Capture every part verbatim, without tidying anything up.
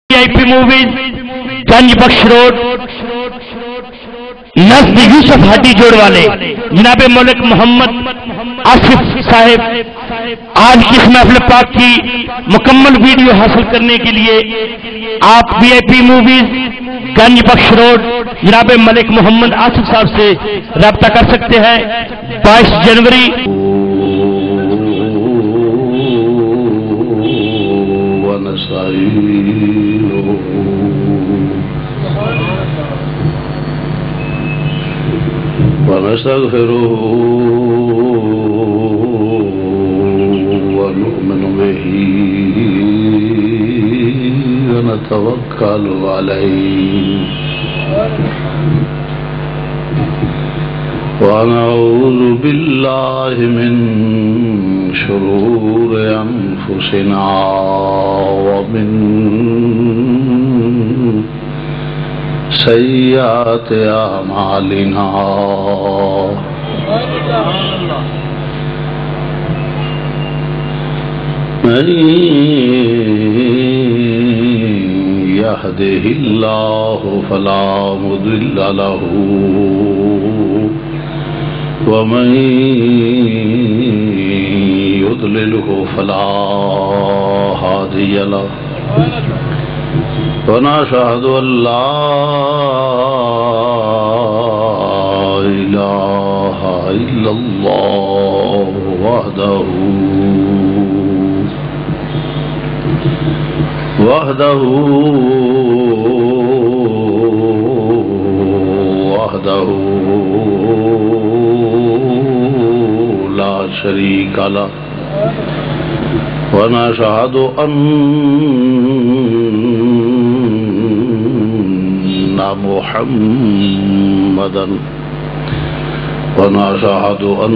آئی پی movies Ganj Bakhsh road نزد یوسف ہڈی جوڑ والے جناب ملک محمد آصف صاحب آج کی اس محفل پاک کی مکمل ویڈیو حاصل کرنے کے لیے آپ وی آئی پی موویز گنج بخش روڈ جناب ملک محمد آصف صاحب سے رابطہ کر سکتے ہیں. بائیس جنوری ونستغفره ونؤمن به ونتوكل عليه ونعوذ بالله من شرور أنفسنا ومن سيئات أعمالنا من يهده الله فلا مضل له ومن يضلله فلا هادي له ونشهد أن لا إله إلا الله وحده وحده وحده لا شريك له ونشهد أن محمدا ونشهد أن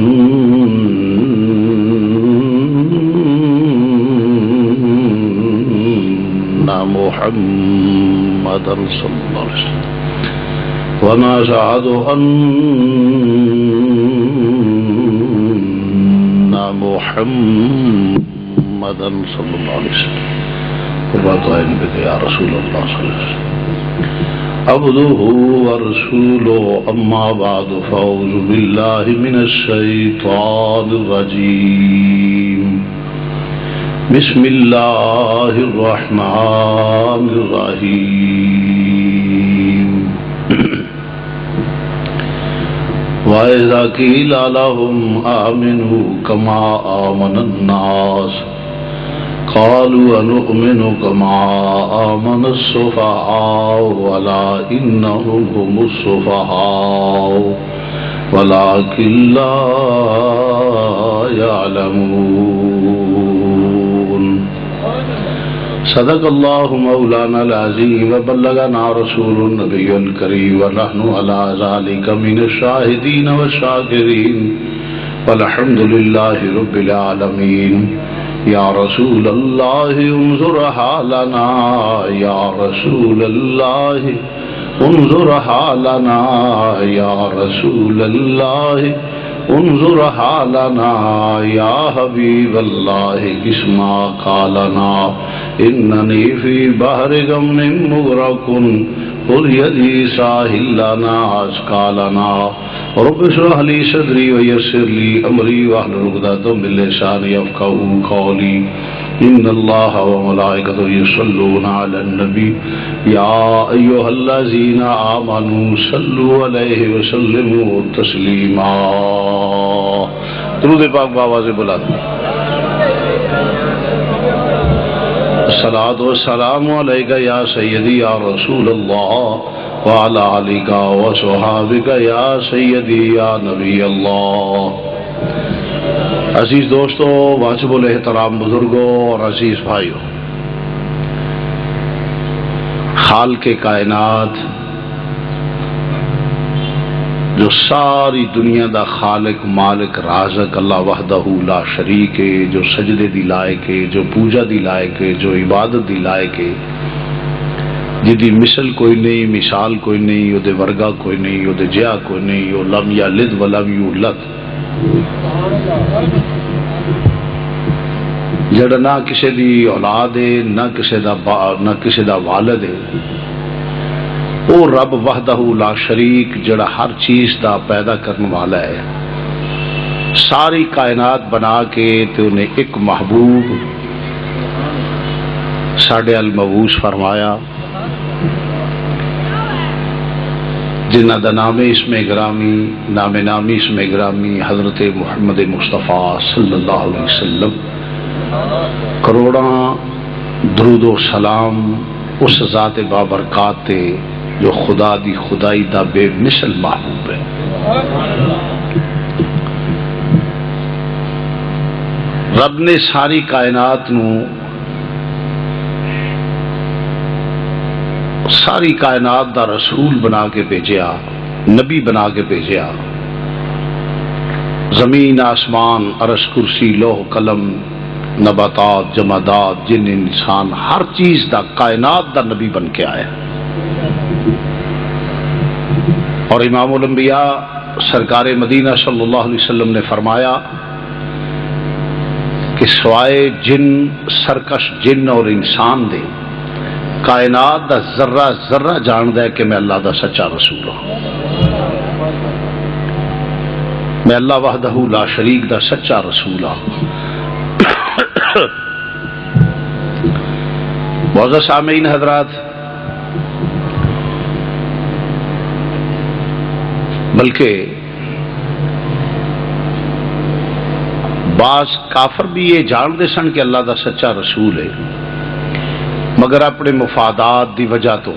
محمدا صلى الله عليه وسلم ونشهد أن محمدا صلى الله عليه وسلم وبطائن بك يا رسول الله صلى الله عليه وسلم عبده ورسوله أما بعد فأعوذ بالله من الشيطان الرجيم بسم الله الرحمن الرحيم وإذا قيل لهم آمنوا كما آمن الناس قالوا أنؤمن كما آمن السفهاء ولا إنهم هم السفهاء ولكن لا يعلمون. صدق الله مولانا العظيم وبلغنا رسول النبي الكريم ونحن على ذلك من الشاهدين والشاكرين والحمد لله رب العالمين. یا رسول اللہ انظر حالنا یا رسول اللہ انظر حالنا یا رسول اللہ انظر حالنا یا حبیب اللہ اسمع قالنا اننی فی بحر غم مغرق قل یدی ساحل لنا اشکالنا رب اشرح لي صدري ويسر لي امري واحلل عقدة من لساني يفقهوا قولي. ان الله وملائكته يصلون على النبي يا ايها الذين امنوا صلوا عليه وسلموا تسليما. درود پاک بآواز بلند. الصلاة والسلام عليك يا سيدي يا رسول الله وعلى آلك وصحابك یا سیدی یا نبی اللہ. عزیز دوستو، واجب الاحترام بزرگوں اور عزیز بھائیوں، خالق کائنات جو ساری دنیا دا خالق مالک رازق اللہ وحدہ لا شریک ہے، جو سجدے دی لائق ہے، جو پوجا دی لائق ہے، جو عبادت دی لائق ہے، جدی مثل کوئی نہیں، مثال کوئی نہیں، او دے ورگا کوئی نہیں، او دے جیا کوئی نہیں، او لم یلد ولم یولد. جڑا نہ کسی دی اولاد ہے نہ کسی دا با نہ کسی دا والد ہے، وہ رب وحدہ لا شریک جڑا ہر چیز دا پیدا کرنے والا ہے، ساری کائنات بنا کے تے انہیں ایک محبوب ساڈے المبعوث فرمایا، جنہ دا نام اسم گرامی نام نامی اسم گرامی حضرت محمد مصطفیٰ صلی اللہ علیہ وسلم، کروڑاں درود و سلام اس ذات بابرکات تے جو خدا دی خدائی دا بے مثل محبوب ہے۔ رب نے ساری کائنات نو ساری کائنات دا رسول بنا کے بھیجیا، نبی بنا کے بھیجیا، زمین آسمان عرش کرسی لوح قلم نباتات جمادات جن انسان ہر چیز دا کائنات دا نبی بن کے آیا۔ اور امام الانبیاء سرکار مدینہ صلی اللہ علیہ وسلم نے فرمایا کہ سوائے جن سرکش جن اور انسان دے کائنات دا ذرہ ذرہ جاندا ہے کہ میں اللہ دا سچا رسول ہوں، میں اللہ وحدہ لا شریک دا سچا رسول ہوں۔ معزز سامعین حضرات، بلکہ بعض کافر بھی یہ جانتے سن کہ اللہ دا سچا رسول ہے، مگر اپنے مفادات دی وجہ تو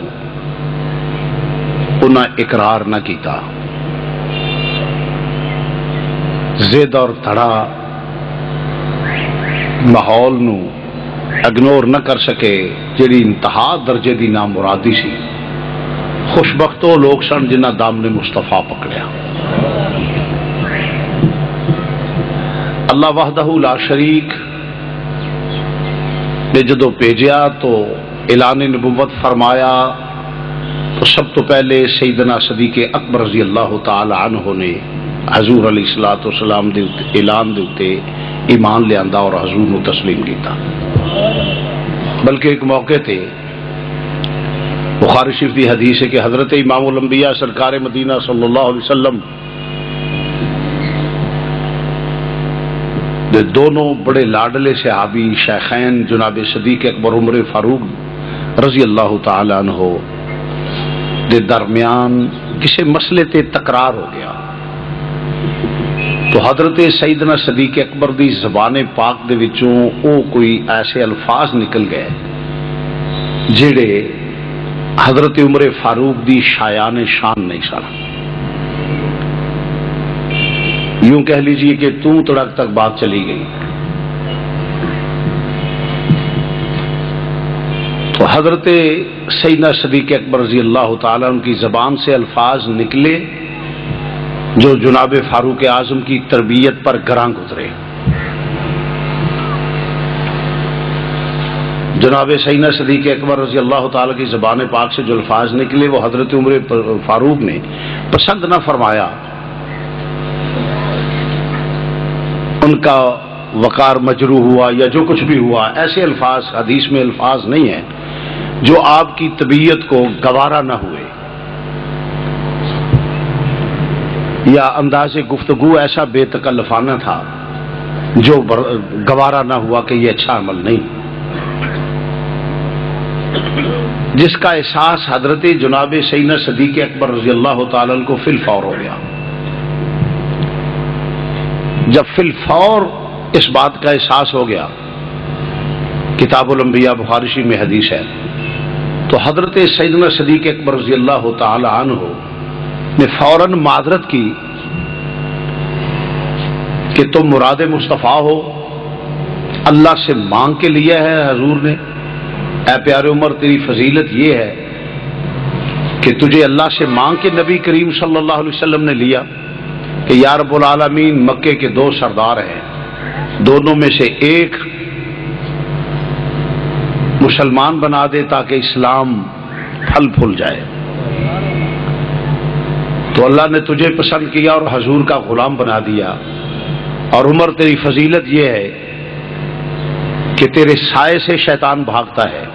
انہاں اقرار نہ کیتا، زد اور دھڑا ماحول نو اگنور نہ کر سکے، جڑی انتہا درجے دی نامرادی سی۔ خوشبخت وہ لوگ سن جنہ دامن مصطفیٰ پکڑیا۔ اللہ وحدہ لا شریک نے جدو بھیجیا تو اعلان نبوت فرمایا تو سب تو پہلے سیدنا صدیق اکبر رضی اللہ تعالی عنہ نے حضور علیہ الصلوۃ والسلام دے اعلان دے اتے ایمان لیاندا اور حضور نو تسلیم کیتا۔ بلکہ ایک موقع تے بخاری شریف کی حدیث ہے کہ حضرت امام الانبیاء سرکار مدینہ صلی اللہ علیہ وسلم دے دونوں بڑے لاڈلے صحابی شیخین جناب صدیق اکبر عمر فاروق رضی اللہ تعالی عنہ دے درمیان کسی مسئلے تے تکرار ہو گیا، تو حضرت سیدنا صدیق اکبر دی زبان پاک دے وچوں او کوئی ایسے الفاظ نکل گئے جڑے حضرت عمر فاروق دی شایان شان نہیں سن، یوں کہہ لیجئے کہ تو تڑک تک بات چلی گئی۔ تو حضرت سیدنا صدیق اکبر رضی اللہ تعالیٰ عنہ کی زبان سے الفاظ نکلے جو جناب فاروق اعظم کی تربیت پر گراں گزرے۔ جناب سیدنا صدیق اکبر رضی اللہ تعالیٰ کی زبان پاک سے جو الفاظ نکلے وہ حضرت عمر فاروق نے پسند نہ فرمایا، ان کا وقار مجروح ہوا یا جو کچھ بھی ہوا، ایسے الفاظ حدیث میں الفاظ نہیں ہیں جو آپ کی طبیعت کو گوارا نہ ہوئے، یا انداز گفتگو ایسا بے تکلفانہ تھا جو گوارا نہ ہوا کہ یہ اچھا عمل نہیں، جس کا احساس حضرت جناب سیدنا صدیق اکبر رضی اللہ تعالیٰ عنہ کو فی الفور ہو گیا۔ جب فی الفور اس بات کا احساس ہو گیا، کتاب الانبیاء بخاری شریف میں حدیث ہے، تو حضرت سیدنا صدیق اکبر رضی اللہ تعالی عنہ نے فوراً معذرت کی کہ تم مراد مصطفیٰ ہو، اللہ سے مانگ کے لیا ہے حضور نے، اے پیارے عمر تیری فضیلت یہ ہے کہ تجھے اللہ سے مانگ کے نبی کریم صلی اللہ علیہ وسلم نے لیا کہ یا رب العالمین مکے کے دو سردار ہیں، دونوں میں سے ایک مسلمان بنا دے تاکہ اسلام پھل پھول جائے۔ تو اللہ نے تجھے پسند کیا اور حضور کا غلام بنا دیا، اور عمر تیری فضیلت یہ ہے کہ تیرے سائے سے شیطان بھاگتا ہے،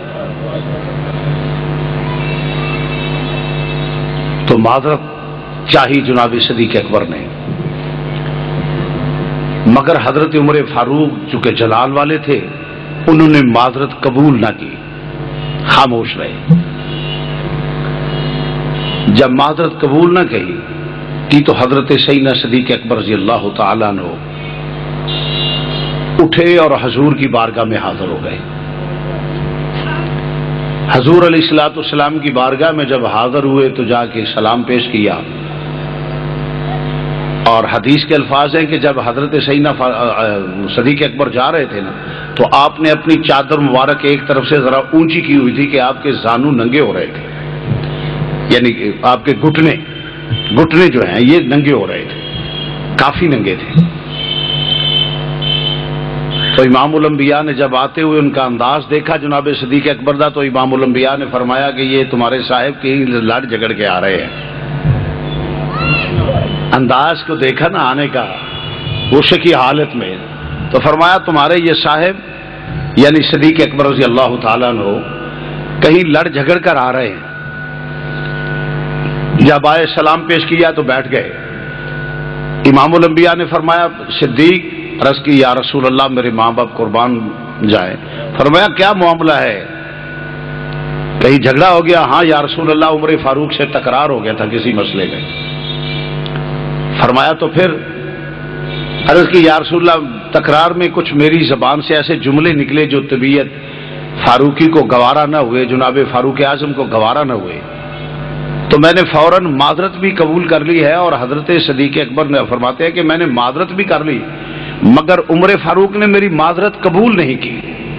تو معذرت چاہی جناب صدیق اکبر نے، مگر حضرت عمر فاروق چونکہ جلال والے تھے انہوں نے معذرت قبول نہ کی، خاموش رہے۔ جب معذرت قبول نہ کہی کی تو حضرت سیدنا صدیق اکبر رضی اللہ تعالیٰ عنہ اٹھے اور حضور کی بارگاہ میں حاضر ہو گئے۔ حضور علیہ الصلوۃ والسلام کی بارگاہ میں جب حاضر ہوئے تو جا کے سلام پیش کیا، اور حدیث کے الفاظ ہیں کہ جب حضرت سیدنا صدیق اکبر جا رہے تھے نا تو آپ نے اپنی چادر مبارک ایک طرف سے ذرا اونچی کی ہوئی تھی کہ آپ کے زانو ننگے ہو رہے تھے، یعنی کہ آپ کے گھٹنے گھٹنے جو ہیں یہ ننگے ہو رہے تھے، کافی ننگے تھے۔ تو امام الانبیاء نے جب آتے ہوئے ان کا انداز دیکھا جناب صدیق اکبر دا، تو امام الانبیاء نے فرمایا کہ یہ تمہارے صاحب کی لڑ جھگڑ کے آ رہے ہیں۔ انداز کو دیکھا نا آنے کا غصے کی حالت میں، تو فرمایا تمہارے یہ صاحب یعنی صدیق اکبر رضی اللہ تعالیٰ عنہ کہیں لڑ جھگڑ کر آ رہے ہیں۔ جب آئے سلام پیش کیا تو بیٹھ گئے۔ امام الانبیاء نے فرمایا صدیق، عرض کی یا رسول اللہ میرے ماں باپ قربان جائیں۔ فرمایا کیا معاملہ ہے، کہیں جھگڑا ہو گیا؟ ہاں یا رسول اللہ عمر فاروق سے تکرار ہو گیا تھا کسی مسئلے میں۔ فرمایا تو پھر؟ عرض کی یا رسول اللہ تکرار میں کچھ میری زبان سے ایسے جملے نکلے جو طبیعت فاروقی کو گوارا نہ ہوئے، جناب فاروق اعظم کو گوارا نہ ہوئے، تو میں نے فوراً معذرت بھی قبول کر لی ہے۔ اور حضرت صدیق اکبر نے فرماتے ہیں کہ میں نے معذرت بھی کر لی مگر عمر فاروق نے میری معذرت قبول نہیں کی۔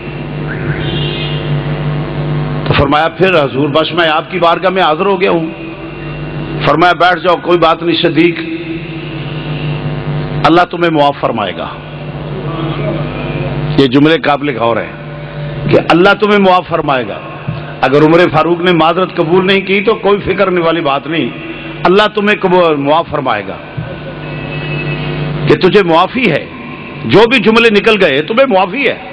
تو فرمایا پھر حضور بس میں آپ کی بارگاہ میں حاضر ہو گیا ہوں۔ فرمایا بیٹھ جاؤ، کوئی بات نہیں صدیق، اللہ تمہیں معاف فرمائے گا۔ یہ جملے قابل غور ہیں کہ اللہ تمہیں معاف فرمائے گا۔ اگر عمر فاروق نے معذرت قبول نہیں کی تو کوئی فکر کرنے والی بات نہیں، اللہ تمہیں معاف فرمائے گا کہ تجھے معافی ہے، جو بھی جملے نکل گئے تمہیں معافی ہے۔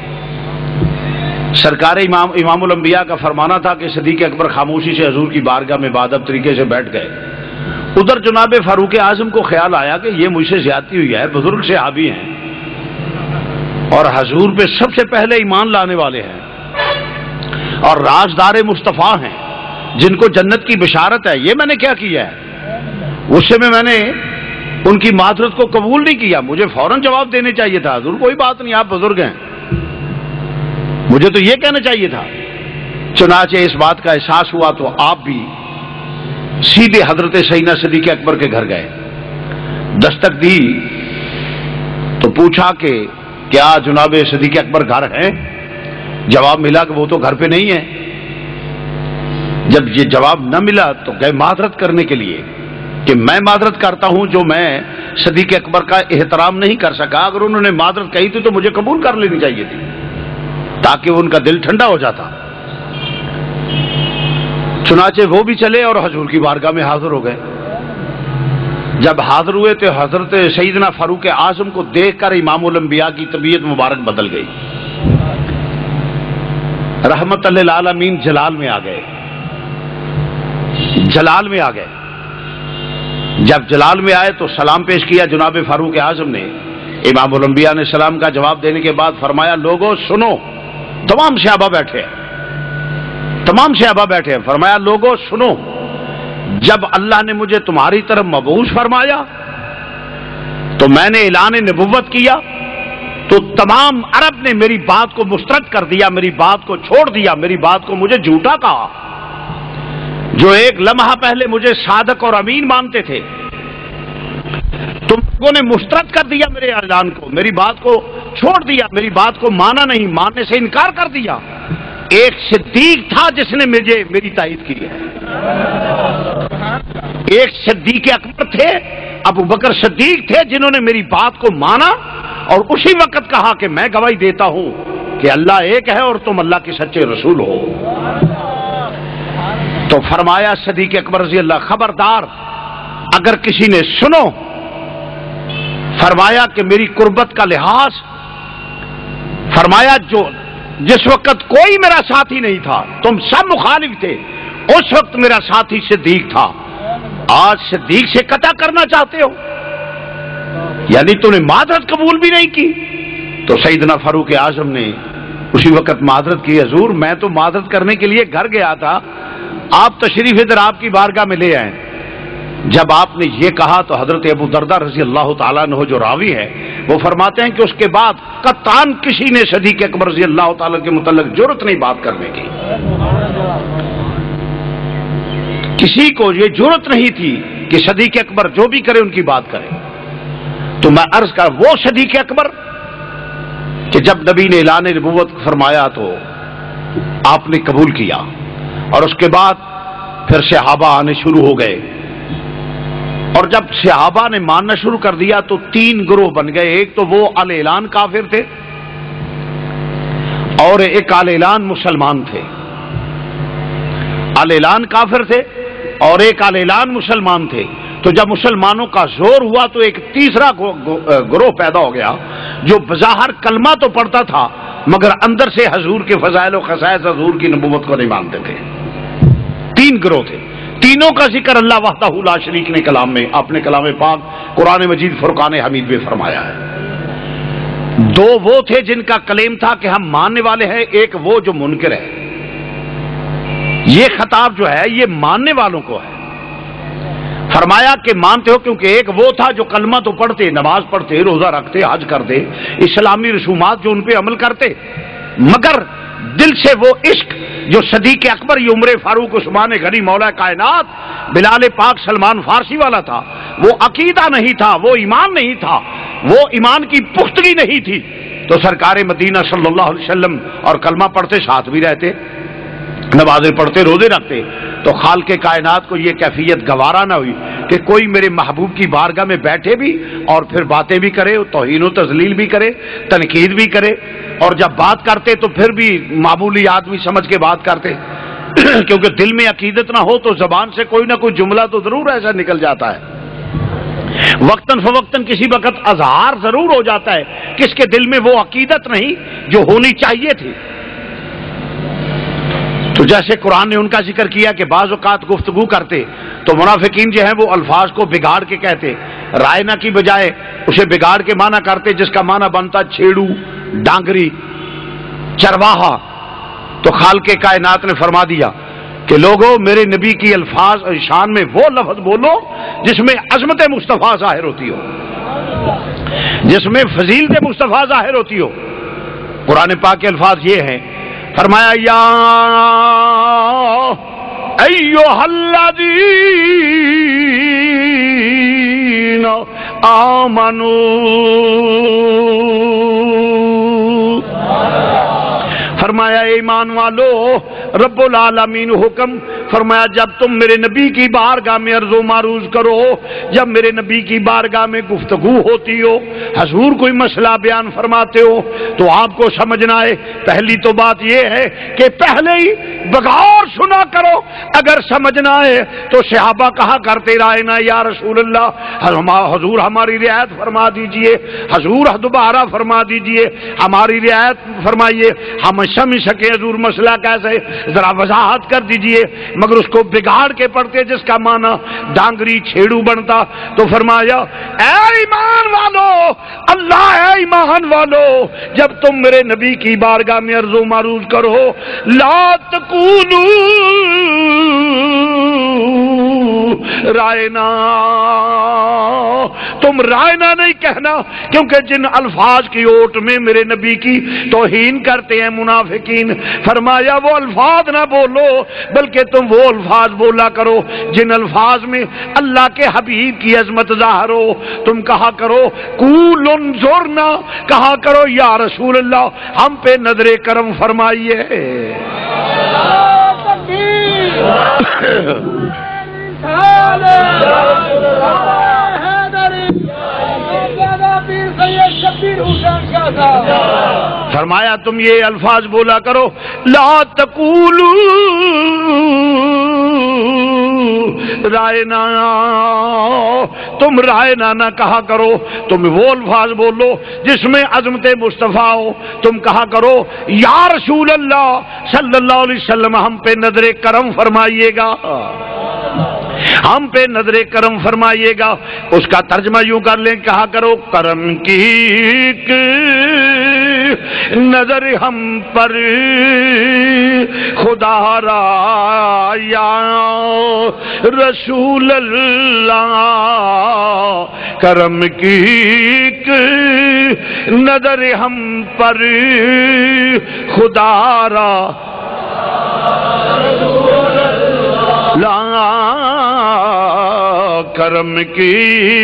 سرکار امام امام الانبیاء کا فرمانا تھا کہ صدیق اکبر خاموشی سے حضور کی بارگاہ میں باادب طریقے سے بیٹھ گئے۔ ادھر جناب فاروق اعظم کو خیال آیا کہ یہ مجھ سے زیادتی ہوئی ہے، بزرگ صحابی ہیں اور حضور پہ سب سے پہلے ایمان لانے والے ہیں اور رازدار مصطفیٰ ہیں جن کو جنت کی بشارت ہے، یہ میں نے کیا کیا ہے؟ غصے میں میں نے ان کی معذرت کو قبول نہیں کیا، مجھے فوراً جواب دینے چاہیے تھا، حضور کوئی بات نہیں آپ بزرگ ہیں، مجھے تو یہ کہنا چاہیے تھا۔ چنانچہ اس بات کا احساس ہوا تو آپ بھی سیدھے حضرت سیدنا صدیق اکبر کے گھر گئے، دستک دی تو پوچھا کہ کیا جناب صدیق اکبر گھر ہیں؟ جواب ملا کہ وہ تو گھر پہ نہیں ہے۔ جب یہ جواب نہ ملا تو گئے معذرت کرنے کے لیے کہ میں معذرت کرتا ہوں جو میں صدیق اکبر کا احترام نہیں کر سکا، اگر انہوں نے معذرت کہی تھی تو مجھے قبول کر لینی چاہیے تھی تاکہ ان کا دل ٹھنڈا ہو جاتا۔ چنانچہ وہ بھی چلے اور حضور کی بارگاہ میں حاضر ہو گئے۔ جب حاضر ہوئے تو حضرت سیدنا فاروق اعظم کو دیکھ کر امام الانبیاء کی طبیعت مبارک بدل گئی، رحمت للعالمین جلال میں آ گئے، جلال میں آ گئے۔ جب جلال میں آئے تو سلام پیش کیا جناب فاروق اعظم نے۔ امام الانبیاء نے سلام کا جواب دینے کے بعد فرمایا لوگوں سنو، تمام صحابہ بیٹھے تمام صحابہ بیٹھے فرمایا لوگوں سنو، جب اللہ نے مجھے تمہاری طرف مبعوث فرمایا تو میں نے اعلان نبوت کیا تو تمام عرب نے میری بات کو مسترد کر دیا، میری بات کو چھوڑ دیا، میری بات کو مجھے جھوٹا کہا۔ جو ایک لمحہ پہلے مجھے صادق اور امین مانتے تھے تم لوگوں نے مسترد کر دیا میرے اعلان کو، میری بات کو چھوڑ دیا، میری بات کو مانا نہیں، ماننے سے انکار کر دیا۔ ایک صدیق تھا جس نے مجھے میری تائید کی ہے، ایک صدیق اکبر تھے، ابو بکر صدیق تھے جنہوں نے میری بات کو مانا اور اسی وقت کہا کہ میں گواہی دیتا ہوں کہ اللہ ایک ہے اور تم اللہ کے سچے رسول ہو۔ تو فرمایا صدیق اکبر رضی اللہ خبردار، اگر کسی نے سنو، فرمایا کہ میری قربت کا لحاظ فرمایا جو جس وقت کوئی میرا ساتھی نہیں تھا، تم سب مخالف تھے، اس وقت میرا ساتھی صدیق تھا، آج صدیق سے قطع کرنا چاہتے ہو؟ یعنی تم نے معذرت قبول بھی نہیں کی۔ تو سیدنا فاروق اعظم نے اسی وقت معذرت کی، حضور میں تو معذرت کرنے کے لیے گھر گیا تھا، آپ تشریف ادھر آپ کی بارگاہ میں لے آئے۔ جب آپ نے یہ کہا تو حضرت ابو درداء رضی اللہ تعالیٰ عنہ جو راوی ہے وہ فرماتے ہیں کہ اس کے بعد قطعاً کسی نے صدیق اکبر رضی اللہ تعالیٰ کے متعلق جرأت نہیں بات کرنے کی، کسی کو یہ جرأت نہیں تھی کہ صدیق اکبر جو بھی کرے ان کی بات کرے۔ تو میں عرض کر وہ صدیق اکبر کہ جب نبی نے اعلان نبوت فرمایا تو آپ نے قبول کیا، اور اس کے بعد پھر صحابہ آنے شروع ہو گئے، اور جب صحابہ نے ماننا شروع کر دیا تو تین گروہ بن گئے، ایک تو وہ ال اعلان کافر تھے، اور ایک ال اعلان مسلمان تھے۔ ال اعلان کافر تھے اور ایک ال اعلان مسلمان تھے۔ تو جب مسلمانوں کا زور ہوا تو ایک تیسرا گروہ پیدا ہو گیا جو بظاہر کلمہ تو پڑھتا تھا مگر اندر سے حضور کے فضائل و خصائص، حضور کی نبوت کو نہیں مانتے تھے۔ تین گروہ تھے، تینوں کا ذکر اللہ وحدہ لا شریک نے کلام میں اپنے کلام پاک قرآن مجید فرقان حمید میں فرمایا ہے۔ دو وہ تھے جن کا کلیم تھا کہ ہم ماننے والے ہیں، ایک وہ جو منکر ہے۔ یہ خطاب جو ہے یہ ماننے والوں کو ہے، فرمایا کہ مانتے ہو، کیونکہ ایک وہ تھا جو کلمہ تو پڑھتے، نماز پڑھتے، روزہ رکھتے، حج کرتے، اسلامی رسومات جو ان پہ عمل کرتے، مگر دل سے وہ عشق جو صدیق اکبر یہ عمر فاروق عثمان غنی مولا کائنات بلال پاک سلمان فارسی والا تھا، وہ عقیدہ نہیں تھا، وہ ایمان نہیں تھا، وہ ایمان کی پختگی نہیں تھی۔ تو سرکار مدینہ صلی اللہ علیہ وسلم اور کلمہ پڑھتے ساتھ بھی رہتے، نمازیں پڑھتے، روزے رکھتے، تو خالق کائنات کو یہ کیفیت گوارا نہ ہوئی کہ کوئی میرے محبوب کی بارگاہ میں بیٹھے بھی اور پھر باتیں بھی کرے، توہین و تذلیل بھی کرے، تنقید بھی کرے، اور جب بات کرتے تو پھر بھی معمولی آدمی سمجھ کے بات کرتے کیونکہ دل میں عقیدت نہ ہو تو زبان سے کوئی نہ کوئی جملہ تو ضرور ایسا نکل جاتا ہے، وقتاً فوقتاً کسی وقت اظہار ضرور ہو جاتا ہے کس کے دل میں وہ عقیدت نہیں جو ہونی چاہیے تھی۔ تو جیسے قرآن نے ان کا ذکر کیا کہ بعض اوقات گفتگو کرتے تو منافقین جو ہیں وہ الفاظ کو بگاڑ کے کہتے، رائنا کی بجائے اسے بگاڑ کے معنی کرتے جس کا معنی بنتا چھیڑو، ڈانگری، چرواہا۔ تو خالق کائنات نے فرما دیا کہ لوگو میرے نبی کی الفاظ اور شان میں وہ لفظ بولو جس میں عظمت مصطفیٰ ظاہر ہوتی ہو، جس میں فضیلت مصطفیٰ ظاہر ہوتی ہو۔ قرآن پاک کے الفاظ یہ ہیں، فرمایا یا ایھا الذین آمنوا، فرمایا ایمان والو، رب العالمین حکم فرمایا جب تم میرے نبی کی بارگاہ میں عرض و معروض کرو، جب میرے نبی کی بارگاہ میں گفتگو ہوتی ہو، حضور کوئی مسئلہ بیان فرماتے ہو تو آپ کو سمجھنا ہے پہلی تو بات یہ ہے کہ پہلے ہی بغور سنا کرو، اگر سمجھنا ہے تو صحابہ کہا کرتے رائنا یا رسول اللہ، حضور ہماری رعایت فرما دیجئے، حضور دوبارہ فرما دیجئے، ہماری رعایت فرمائیے، ہم سمجھ سکے حضور مسئلہ کیسے، ذرا وضاحت کر دیجئے، مگر اس کو بگاڑ کے پڑھتے جس کا معنی ڈانگری چھیڑو بنتا۔ تو فرمایا اے ایمان والو، اللہ اے ایمان والو، جب تم میرے نبی کی بارگاہ میں عرض و معروض کرو، لا تقولوا رائنا، تم رائنا نہیں کہنا، کیونکہ جن الفاظ کی اوٹ میں میرے نبی کی توہین کرتے ہیں منافقین، فرمایا وہ الفاظ نہ بولو بلکہ تم وہ الفاظ بولا کرو جن الفاظ میں اللہ کے حبیب کی عظمت ظاہر ہو۔ تم کہا کرو قول انظرنا، کہا کرو یا رسول اللہ ہم پہ نظر کرم فرمائیے۔ فرمایا تم یہ الفاظ بولا کرو، لا تقولوا رائے نا، تم رائے نا نہ کہا کرو، تم وہ الفاظ بولو جس میں عظمت مصطفیٰ ہو، تم کہا کرو یا رسول اللہ صلی اللہ علیہ وسلم ہم پہ نظر کرم فرمائیے گا، ہم پہ نظر کرم فرمائیے گا۔ اس کا ترجمہ یوں کر لیں، کہا کرو کرم کی نظر ہم پر خدا را یا رسول اللہ، کرم کی نظر ہم پر خدا را لا، کرم کی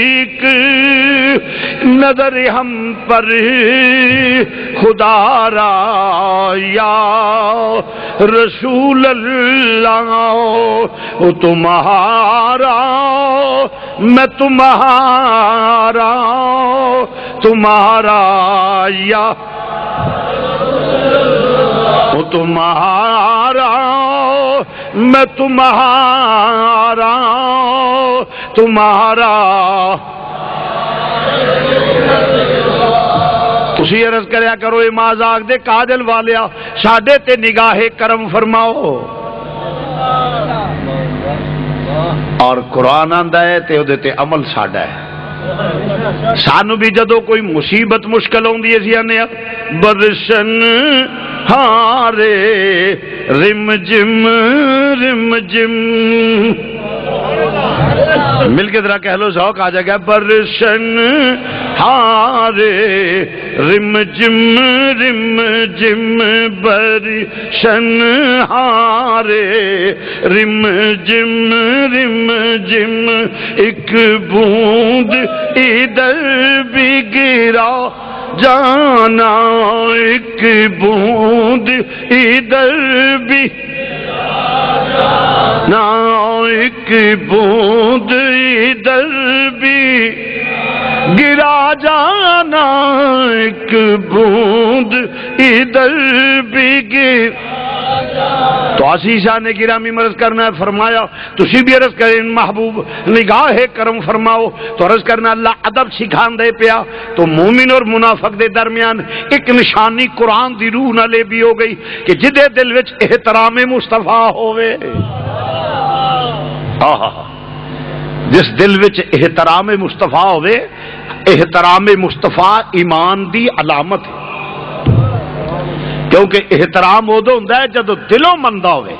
نظر ہم پر خدا را یا رسول اللہ، تمہارا میں تمہارا تمہارا یا تمہارا میں تمہارا تمہارا۔ تسی عرض کریا کرو اے مازاق دے کاجل والیا ساڈے تے نگاہ کرم فرماؤ، اور قرآن آندا ہے تے اودے تے عمل ساڈا ہے۔ سانو بھی جدو کوئی مصیبت مشکل ہوندی ہے سی آنے برشن ہارے رم جم رم جم، مل کے ذرا کہہ لو ذوق آ جائے گا، برشن ہارے رم جم رم جم، برشن ہارے رم جم رم جم، ایک بوند ادھر بھی گرا جانا، ایک بوند ادھر بھی نا، ایک بوند ادھر بھی گرا جانا، ایک بوند ادھر بھی گر۔ تو عزیزان گرامی مرض کرنا ہے، فرمایا تسی بھی عرض کریں محبوب نگاہ کرم فرماؤ، تو عرض کرنا اللہ ادب سکھان دے پیا، تو مومن اور منافق دے درمیان ایک نشانی قرآن دی روح نہ لے بھی ہو گئی کہ جدے دل وچ احترام مصطفیٰ ہوئے، جس دل وچ احترام مصطفیٰ ہوئے، احترام مصطفیٰ ایمان دی علامت ہے، کیونکہ احترام ادو ہوندا ہے جدو دلوں مندا ہوئے۔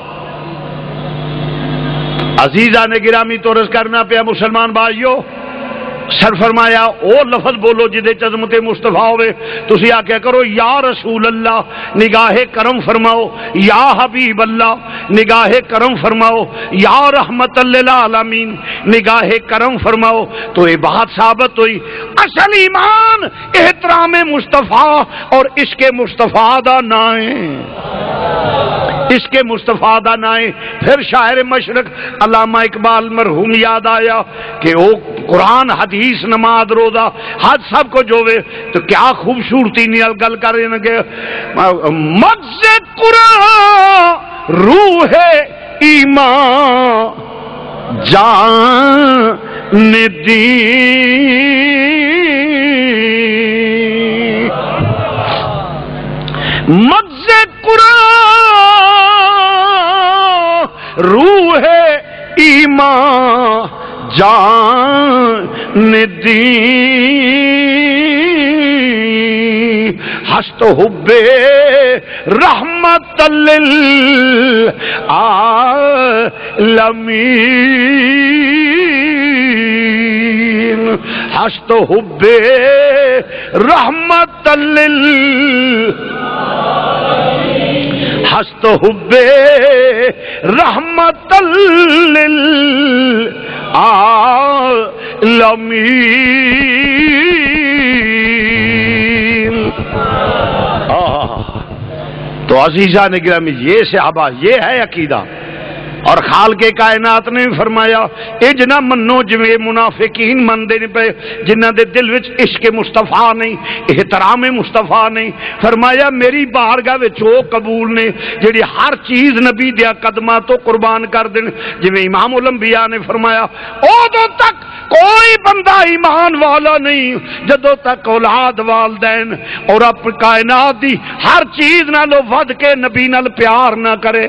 عزیزان گرامی تو عرض کرنا پیا مسلمان بھائیو، سر فرمایا او لفظ بولو جدے عظمت مصطفیٰ ہوئے، تسی آکھیا کرو یا رسول اللہ نگاہ کرم فرماؤ، یا حبیب اللہ نگاہ کرم فرماؤ، یا رحمت للعالمین نگاہ کرم فرماؤ، تو یہ بات ثابت ہوئی اصل ایمان احترام مصطفیٰ اور عشق مصطفیٰ دا نائیں، عشق مصطفیٰ دا نائیں۔ پھر شاعر مشرق علامہ اقبال مرحوم یاد آیا کہ وہ قرآن حدیث نماز روزہ حج سب کو جوے، تو کیا خوبصورتی نیال گل کر رہے ہیں کہ مغز قرآن روح ایمان جان دی، مغز قرآن روح ایمان جان دی، ہست حب رحمت للعالمین، ہست حب رحمت لل ہست حب رحمت للعالمین۔ تو عزیزان گرامی یہ صحابہ، یہ ہے عقیدہ اور خالق کائنات نے فرمایا اج نہ منو جویں منافقین مندے نے پے جنہاں دے دل وچ عشق مصطفیٰ نہیں، احترام مصطفیٰ نہیں. فرمایا میری بارگاہ وچ او قبول نے جڑی ہر چیز نبی دیا قدماں تو قربان کر دین. جویں امام الانبیاء نے فرمایا اودوں تک کوئی بندہ ایمان والا نہیں جدوں تک اولاد والدین اور اپنی کائنات دی ہر چیز نالوں ود کے نبی نال پیار نہ کرے.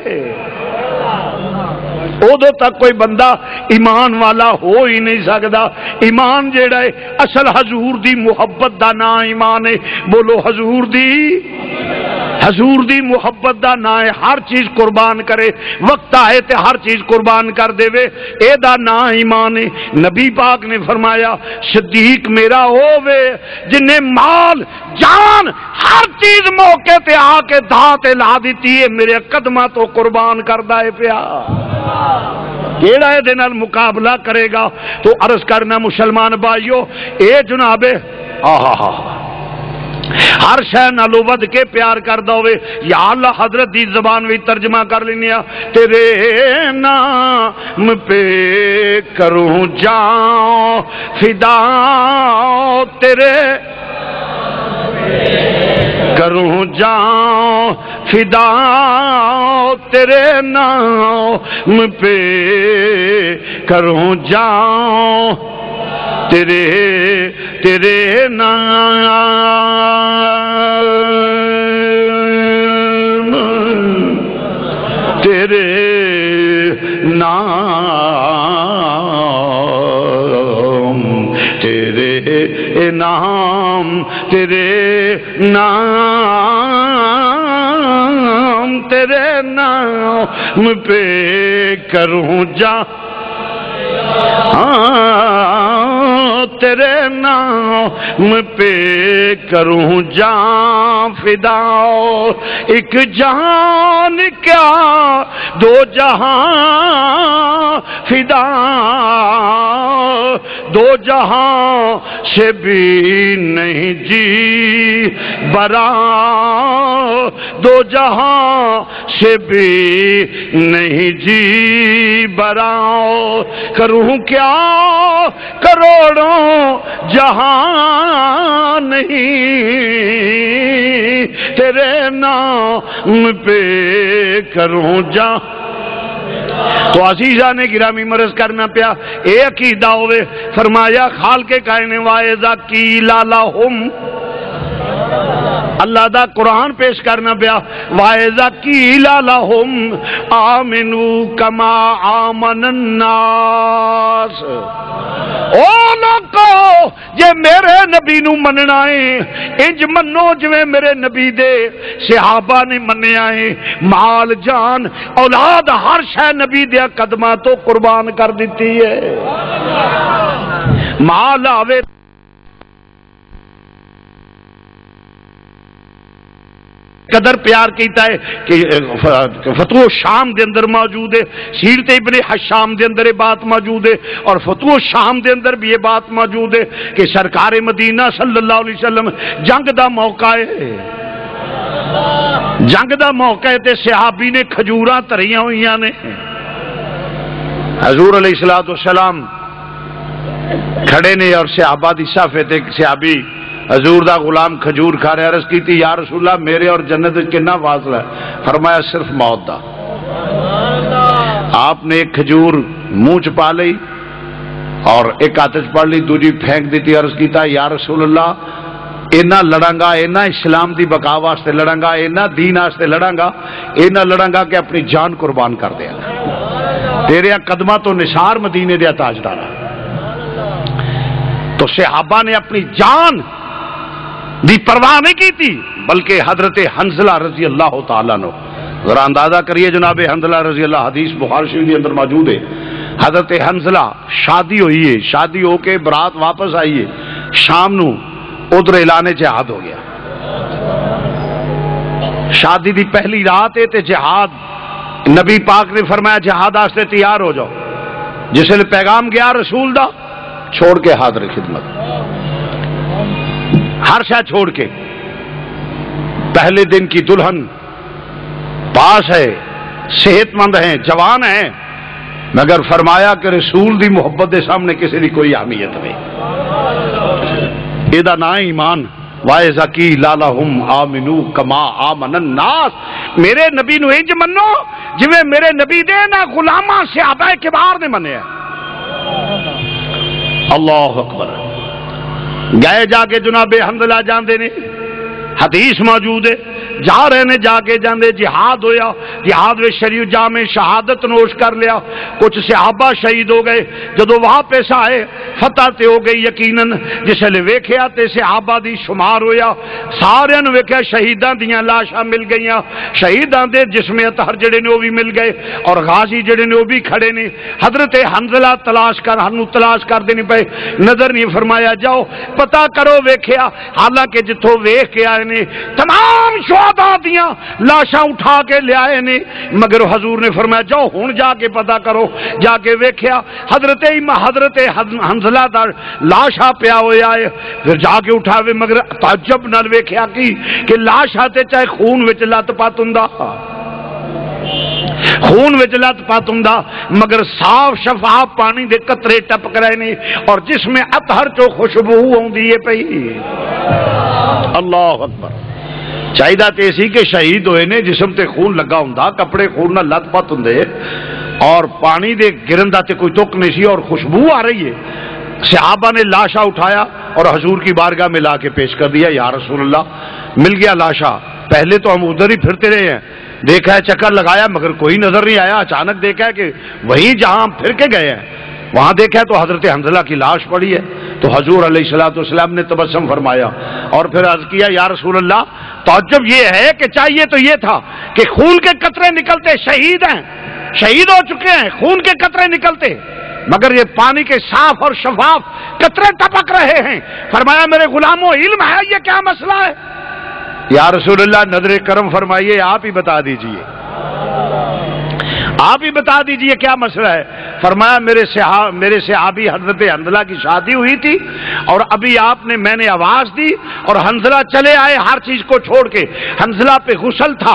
ادو تک کوئی بندہ ایمان والا ہو ہی نہیں سکتا. ایمان جیڑا ہے اصل حضور دی محبت دا نا ایمان ہے. بولو حضور دی حضور دی محبت دا نا ہے. ہر چیز قربان کرے، وقت آئے تے ہر چیز قربان کر دے وے، اے دا نا ایمان ہے. نبی پاک نے فرمایا صدیق میرا ہووے جن مال جان ہر چیز موقع تے آ کے دھا تے لا دیتی ہے میرے قدماں تو قربان کردا ہے پیا. کیڑا ہے دے نال مقابلہ کرے گا؟ تو عرض کرنا مسلمان بھائیو اے جناب آہا ہا ہر شے نالوں ود کے پیار کردا ہوئے. یا اللہ حضرت دی زبان وچ ترجمہ کر لینیا تیرے نام پہ کروں جاؤں فدا تیرے کروں جاؤں فدا تیرے نام پہ کروں جاؤں تیرے تیرے نام تیرے نام تیرے نام تیرے نام تیرے نام پہ کروں جا تیرے نام پہ کروں جان فدا. ایک جہان کیا دو جہاں فدا، دو جہاں سے بھی نہیں جی برا، دو جہاں سے بھی نہیں جی برا. کروں کیا کروڑوں جہاں نہیں تیرے نام پہ کروں جا. تو عزیزہ نے گرامی مرض کرنا پیا اے عقیدہ ہوئے. فرمایا خالق کائنے وائزہ کی لالہم اللہ دا قرآن پیش کرنا پیا وائزہ کی لالہم آمنو کما آمن الناس. او لوگو جے میرے نبی نو مننا ہے انج منو جویں میرے نبی دے صحابہ نے منیا ہے. مال جان اولاد ہر شے نبی دے قدماں تو قربان کر دیتی ہے. مال آوے قدر پیار کیتا ہے کہ فتوح شام دے اندر موجود ہے. سیرت ابن حشام دے اندر یہ بات موجود ہے اور فتوح شام دے اندر بھی یہ بات موجود ہے کہ سرکار مدینہ صلی اللہ علیہ وسلم جنگ دا موقع ہے جنگ دا موقع ہے تے صحابی نے کھجوراں تریاں ہوئیاں نے. حضور علیہ الصلوۃ والسلام کھڑے نے اور صحابہ دی صفے تے صحابی حضور دا غلام کھجور کھا رہے. عرض کی تھی یا رسول اللہ میرے اور جنت کتنا فاصلہ ہے؟ فرمایا صرف موت دا. آپ نے ایک کھجور منہ چ پا لی اور ایک ہاتھ چ پڑ لی دوجی پھینک دیتی. عرض کیتا یا رسول اللہ اینا لڑاں گا اینا اسلام دی بقا واسطے لڑاں گا اینا دین واسطے لڑاں گا اینا لڑاں گا کہ اپنی جان قربان کر دیا گا. تیرے قدماں تو نثار مدینے دیا تاجدار. تو صحابہ نے اپنی جان دی پرواہ نہیں کی تھی بلکہ حضرت حنظلہ رضی اللہ تعالیٰ نو ذرا اندازہ کریے جناب حنظلہ رضی اللہ حدیث بخاری شریف کے اندر موجود ہے. حضرت حنظلہ شادی ہوئی ہے شادی ہو کے برات واپس آئی ہے شام نو ادھر اعلان جہاد ہو گیا. شادی دی پہلی رات ہے تے جہاد نبی پاک نے فرمایا جہاد واسطے تیار ہو جاؤ. جس نے پیغام گیا رسول دا چھوڑ کے حاضر خدمت ہر شے چھوڑ کے. پہلے دن کی دلہن پاس ہے صحت مند ہیں، جوان ہیں، مگر فرمایا کہ رسول دی محبت دے سامنے کسی دی کوئی اہمیت نہیں. یہ نا ایمان. وَإِذَا قِيلَ لَهُمْ آمِنُوا كَمَا آمَنَ النَّاسُ. میرے نبی نو انج منو جویں میرے نبی دے نا غلاماں صحابہ کبار نے منیا. اللہ اکبر. گئے جا کے جناب حنظلہ جاندے نے، حدیث موجود ہے، جا رہے نے جا کے جاندے جہاد ہویا، جہاد میں شریف جا میں شہادت نوش کر لیا. کچھ صحابہ شہید ہو گئے. جدو واپس آئے فتح تے ہو گئی یقیناً. جس لے ویکھیا تے صحابہ دی شمار ہویا، سارے نو ویکھیا شہیداں دیاں لاشاں مل گئیاں، شہیداں دے جسم اطہر جڑے نے وہ بھی مل گئے، اور غازی جڑے نے وہ بھی کھڑے نے. حضرت حنظلہ تلاش کر ہنو تلاش کر دینی پے، نظر نہیں فرمایا. جاؤ پتہ کرو. ویکھیا حالانکہ جتھوں ویکھ کے آئے نے تمام شہداء دیاں لاشاں اٹھا کے لے آئے نے، مگر حضور نے فرمایا جاؤ ہن جا کے پتہ کرو. جا کے ویکھیا حضرت حضرت حنظلہ دا لاشا پیا ہویا ہے. پھر جا کے اٹھاوے، مگر تعجب نال ویکھیا کی کہ لاشا تے چاہے خون وچ لت پت ہوندا، خون وچ لت پت ہوندا، مگر صاف شفاف پانی دے قطرے ٹپک رہے نے، اور جس میں اطہر چو خوشبو ہوندی ہے پئی. اللہ اکبر. چاہیدہ تے سی کہ شہید ہوئے نے جسم تے خون لگا ہوندا، کپڑے خون نہ لت پت ہوندے، اور پانی دے گرن دا تے کوئی تک نہیں سی، اور خوشبو آ رہی ہے. صحابہ نے لاشا اٹھایا اور حضور کی بارگاہ میں لا کے پیش کر دیا. یا رسول اللہ مل گیا لاشا. پہلے تو ہم ادھر ہی پھرتے رہے ہیں، دیکھا ہے چکر لگایا مگر کوئی نظر نہیں آیا. اچانک دیکھا ہے کہ وہیں جہاں ہم پھر کے گئے ہیں وہاں دیکھا ہے تو حضرت حنظلہ کی لاش پڑی ہے. تو حضور علیہ الصلوۃ والسلام نے تبسم فرمایا اور پھر عرض کیا یا رسول اللہ تعجب یہ ہے کہ چاہیے تو یہ تھا کہ خون کے قطرے نکلتے، شہید ہیں، شہید ہو چکے ہیں، خون کے قطرے نکلتے، مگر یہ پانی کے صاف اور شفاف قطرے ٹپک رہے ہیں. فرمایا میرے غلاموں علم ہے یہ کیا مسئلہ ہے؟ یا رسول اللہ نظر کرم فرمائیے، آپ ہی بتا دیجئے، آپ ہی بتا دیجئے کیا مسئلہ ہے. فرمایا میرے صحابی میرے صحابی حضرت حنظلہ کی شادی ہوئی تھی، اور ابھی آپ نے میں نے آواز دی اور حنظلہ چلے آئے ہر چیز کو چھوڑ کے. حنظلہ پہ غسل تھا،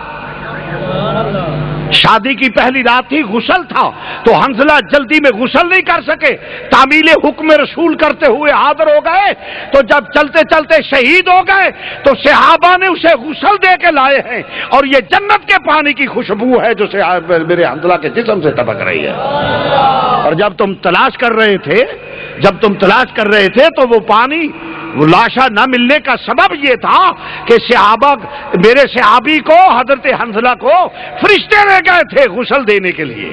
شادی کی پہلی رات تھی، غسل تھا، تو حنظلہ جلدی میں غسل نہیں کر سکے، تعمیل حکم رسول کرتے ہوئے حاضر ہو گئے. تو جب چلتے چلتے شہید ہو گئے تو صحابہ نے اسے غسل دے کے لائے ہیں، اور یہ جنت کے پانی کی خوشبو ہے جو میرے حنظلہ کے جسم سے ٹپک رہی ہے. اور جب تم تلاش کر رہے تھے جب تم تلاش کر رہے تھے تو وہ پانی، وہ لاشا نہ ملنے کا سبب یہ تھا کہ صحابہ میرے صحابی کو حضرت حنظلہ کو فرشتے لے گئے تھے غسل دینے کے لیے.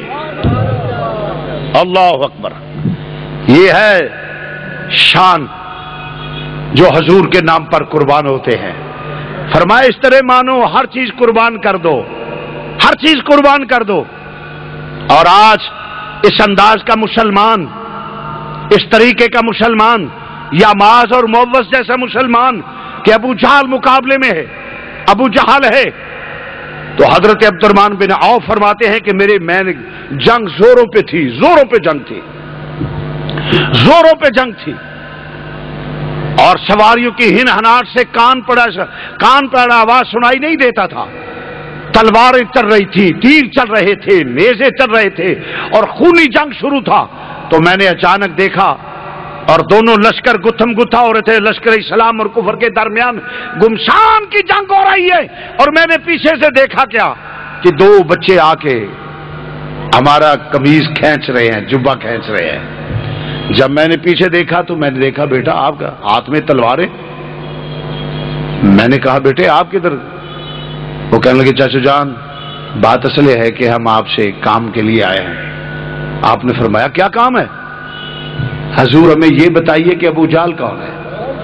اللہ اکبر. یہ ہے شان جو حضور کے نام پر قربان ہوتے ہیں. فرمائے اس طرح مانو، ہر چیز قربان کر دو، ہر چیز قربان کر دو. اور آج اس انداز کا مسلمان، اس طریقے کا مسلمان، یا معاذ اور موس جیسا مسلمان کہ ابو جہل مقابلے میں ہے، ابو جہل ہے، تو حضرت عبد الرحمن بن عوف فرماتے ہیں کہ میرے میں نے جنگ زوروں پہ تھی، زوروں پہ جنگ تھی، زوروں پہ جنگ تھی، اور سواریوں کی ہن ہناٹ سے کان پڑا کان پڑا آواز سنائی نہیں دیتا تھا. تلواریں چل رہی تھی، تیر چل رہے تھے، نیزے چل رہے تھے، اور خونی جنگ شروع تھا. تو میں نے اچانک دیکھا اور دونوں لشکر گتھم گتھا ہو رہے تھے، لشکر اسلام اور کفر کے درمیان گمشان کی جنگ ہو رہی ہے. اور میں نے پیچھے سے دیکھا کیا کہ دو بچے آ کے ہمارا قمیض کھینچ رہے ہیں، جبہ کھینچ رہے ہیں. جب میں نے پیچھے دیکھا تو میں نے دیکھا بیٹا آپ کا ہاتھ میں تلواریں. میں نے کہا بیٹے آپ کدھر؟ وہ کہنے لگے چاچو جان بات اصل ہے کہ ہم آپ سے کام کے لیے آئے ہیں. آپ نے فرمایا کیا کام ہے؟ حضور ہمیں یہ بتائیے کہ ابو جہل کون ہے،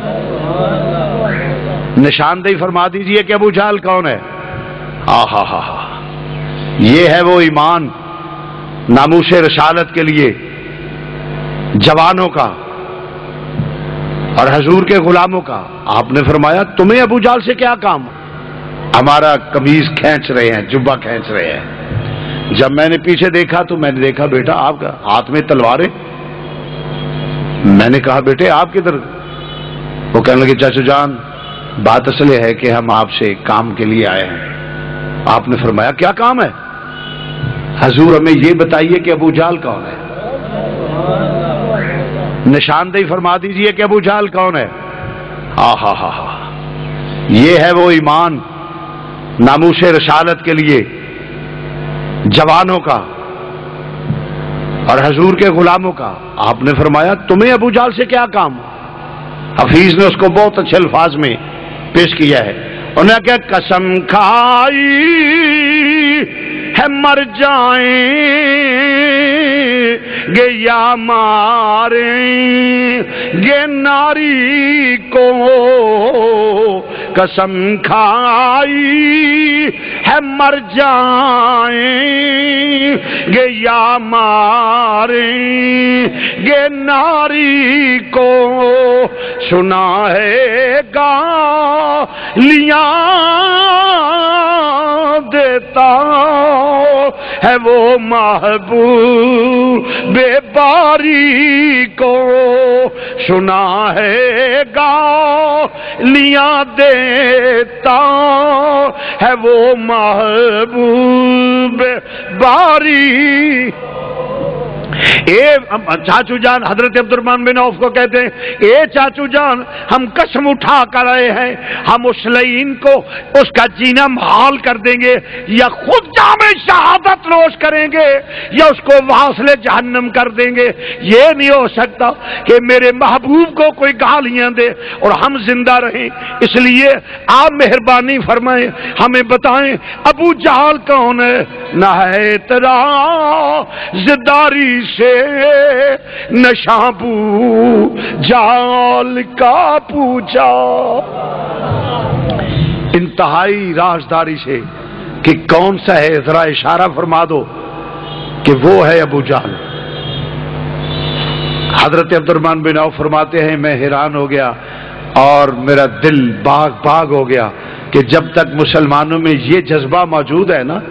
نشاندہی فرما دیجئے کہ ابو جہل کون ہے. آہا ہا ہا یہ ہے وہ ایمان ناموس رسالت کے لیے جوانوں کا اور حضور کے غلاموں کا. آپ نے فرمایا تمہیں ابو جہل سے کیا کام؟ ہمارا قمیض کھینچ رہے ہیں، جبہ کھینچ رہے ہیں. جب میں نے پیچھے دیکھا تو میں نے دیکھا بیٹا آپ کا ہاتھ میں تلواریں. میں نے کہا بیٹے آپ کدھر؟ وہ کہنے لگے چاچو جان بات اصل ہے کہ ہم آپ سے کام کے لیے آئے ہیں. آپ نے فرمایا کیا کام ہے؟ حضور ہمیں یہ بتائیے کہ ابو جہل کون ہے؟ نشاندہی فرما دیجئے کہ ابو جہل کون ہے؟ ہاں ہاں ہاں ہاں یہ ہے وہ ایمان ناموس رسالت کے لیے جوانوں کا اور حضور کے غلاموں کا۔ آپ نے فرمایا تمہیں ابو جہل سے کیا کام؟ حفیظ نے اس کو بہت اچھے الفاظ میں پیش کیا ہے، انہوں نے کہا قسم کھائی ہے مر جائیں گے یا ماریں گے ناری کو، قسم کھائی ہے مر جائیں گے یا ماریں گے ناری کو، سنا ہے گالیاں دیتا ہے وہ محبوب باری کو، سنا ہے گالیاں دیتا ہے وہ محبوب باری۔ اے چاچو جان حضرت عبد الرحمن بن عوف کو کہتے ہیں اے چاچو جان ہم قسم اٹھا کر آئے ہیں، ہم اس لعین کو اس کا جینا محال کر دیں گے، یا خود جام شہادت نوش کریں گے یا اس کو واصل جہنم کر دیں گے۔ یہ نہیں ہو سکتا کہ میرے محبوب کو کوئی گالیاں دے اور ہم زندہ رہیں، اس لیے آپ مہربانی فرمائیں ہمیں بتائیں ابو جہل کون ہے؟ نہ ہے ترا زداری سے نشابو جال کا پوچھا، انتہائی رازداری سے کہ کون سا ہے ذرا اشارہ فرما دو کہ وہ ہے ابو جہل۔ حضرت عبد الرحمن بن عوف فرماتے ہیں میں حیران ہو گیا اور میرا دل باغ باغ ہو گیا کہ جب تک مسلمانوں میں یہ جذبہ موجود ہے نا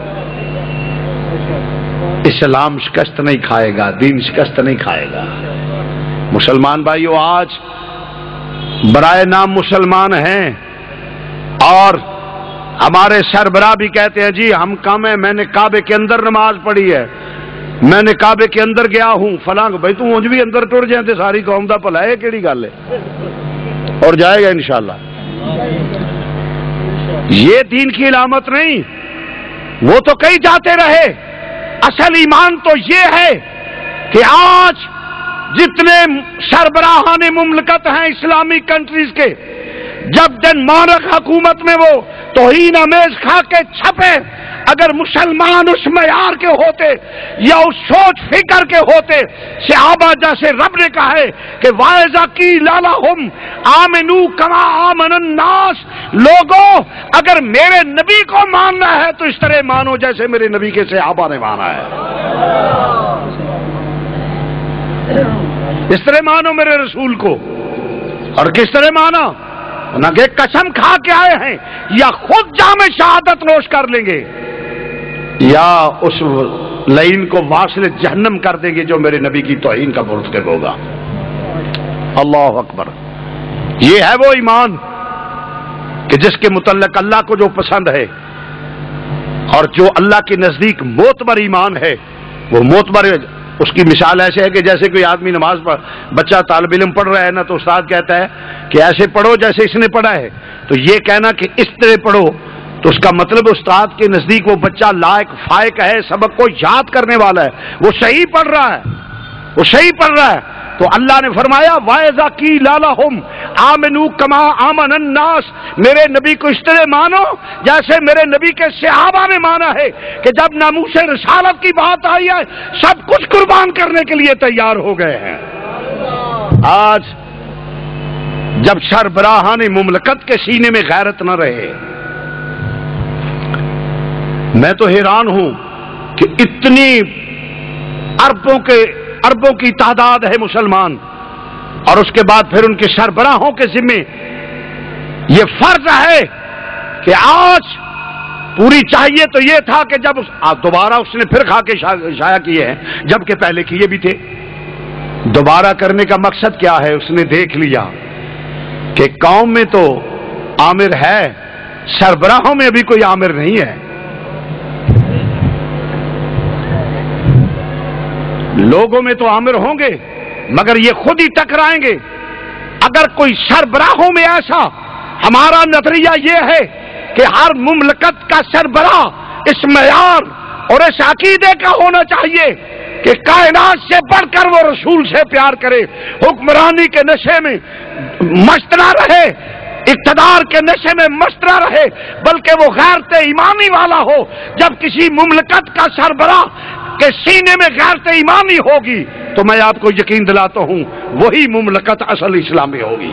اسلام شکست نہیں کھائے گا، دین شکست نہیں کھائے گا۔ مسلمان بھائیو آج برائے نام مسلمان ہیں اور ہمارے سربراہ بھی کہتے ہیں جی ہم کم ہیں، میں نے کعبے کے اندر نماز پڑھی ہے، میں نے کعبے کے اندر گیا ہوں فلاں بھائی تو مجھ بھی اندر ٹر جائیں تے ساری قوم دا بھلا ہے، کیڑی گل ہے؟ اور جائے گا انشاءاللہ۔ یہ دین کی علامت نہیں، وہ تو کئی جاتے رہے، اصل ایمان تو یہ ہے کہ آج جتنے سربراہان مملکت ہیں اسلامی کنٹریز کے، جب ڈنمارک حکومت میں وہ توہین آمیز کھا کے چھپے، اگر مسلمان اس معیار کے ہوتے یا اس سوچ فکر کے ہوتے، صحابہ جیسے رب نے کہا ہے کہ وَإِذَا قِيلَ لَهُمْ آمِنُوا كَمَا آمَنَ النَّاسُ، لوگوں اگر میرے نبی کو ماننا ہے تو اس طرح مانو جیسے میرے نبی کے صحابہ نے مانا ہے، اس طرح مانو میرے رسول کو۔ اور کس طرح مانا؟ نہ کہ قسم کھا کے آئے ہیں یا خود جام شہادت نوش کر لیں گے یا اس لعین کو واصل جہنم کر دیں گے جو میرے نبی کی توہین کا مرتکب ہوگا۔ اللہ اکبر۔ یہ ہے وہ ایمان کہ جس کے متعلق اللہ کو جو پسند ہے اور جو اللہ کے نزدیک معتبر ایمان ہے وہ معتبر۔ اس کی مثال ایسے ہے کہ جیسے کوئی آدمی نماز پڑھ بچہ طالب علم پڑھ رہا ہے نا تو استاد کہتا ہے کہ ایسے پڑھو جیسے اس نے پڑھا ہے، تو یہ کہنا کہ اس طرح پڑھو تو اس کا مطلب استاد کے نزدیک وہ بچہ لائق فائق ہے، سبق کو یاد کرنے والا ہے، وہ صحیح پڑھ رہا ہے، وہ صحیح پڑھ رہا ہے۔ تو اللہ نے فرمایا وَإِذَا قِيلَ لَهُمْ آمِنُوا كَمَا آمَنَ النَّاسُ، میرے نبی کو اس طرح مانو جیسے میرے نبی کے صحابہ نے مانا ہے کہ جب ناموس رسالت کی بات آئی ہے سب کچھ قربان کرنے کے لیے تیار ہو گئے ہیں۔ آج جب سربراہان مملکت کے سینے میں غیرت نہ رہے، میں تو حیران ہوں کہ اتنی اربوں کے اربوں کی تعداد ہے مسلمان، اور اس کے بعد پھر ان کے سربراہوں کے ذمے یہ فرض ہے کہ آج پوری چاہیے تو یہ تھا کہ جب دوبارہ اس نے پھر کھا کے شائع کیے ہیں جبکہ پہلے کیے بھی تھے۔ دوبارہ کرنے کا مقصد کیا ہے؟ اس نے دیکھ لیا کہ قوم میں تو عامر ہے، سربراہوں میں ابھی کوئی عامر نہیں ہے۔ لوگوں میں تو آمر ہوں گے مگر یہ خود ہی ٹکرائیں گے. اگر کوئی سربراہوں میں ایسا، ہمارا نظریہ یہ ہے کہ ہر مملکت کا سربراہ اس معیار اور اس عقیدے کا ہونا چاہیے کہ کائنات سے بڑھ کر وہ رسول سے پیار کرے، حکمرانی کے نشے میں مست نہ رہے، اقتدار کے نشے میں مست نہ رہے، بلکہ وہ غیرت ایمانی والا ہو. جب کسی مملکت کا سربراہ کے سینے میں غیرت ایمانی ہوگی تو میں آپ کو یقین دلاتا ہوں وہی مملکت اصل اسلامی ہوگی.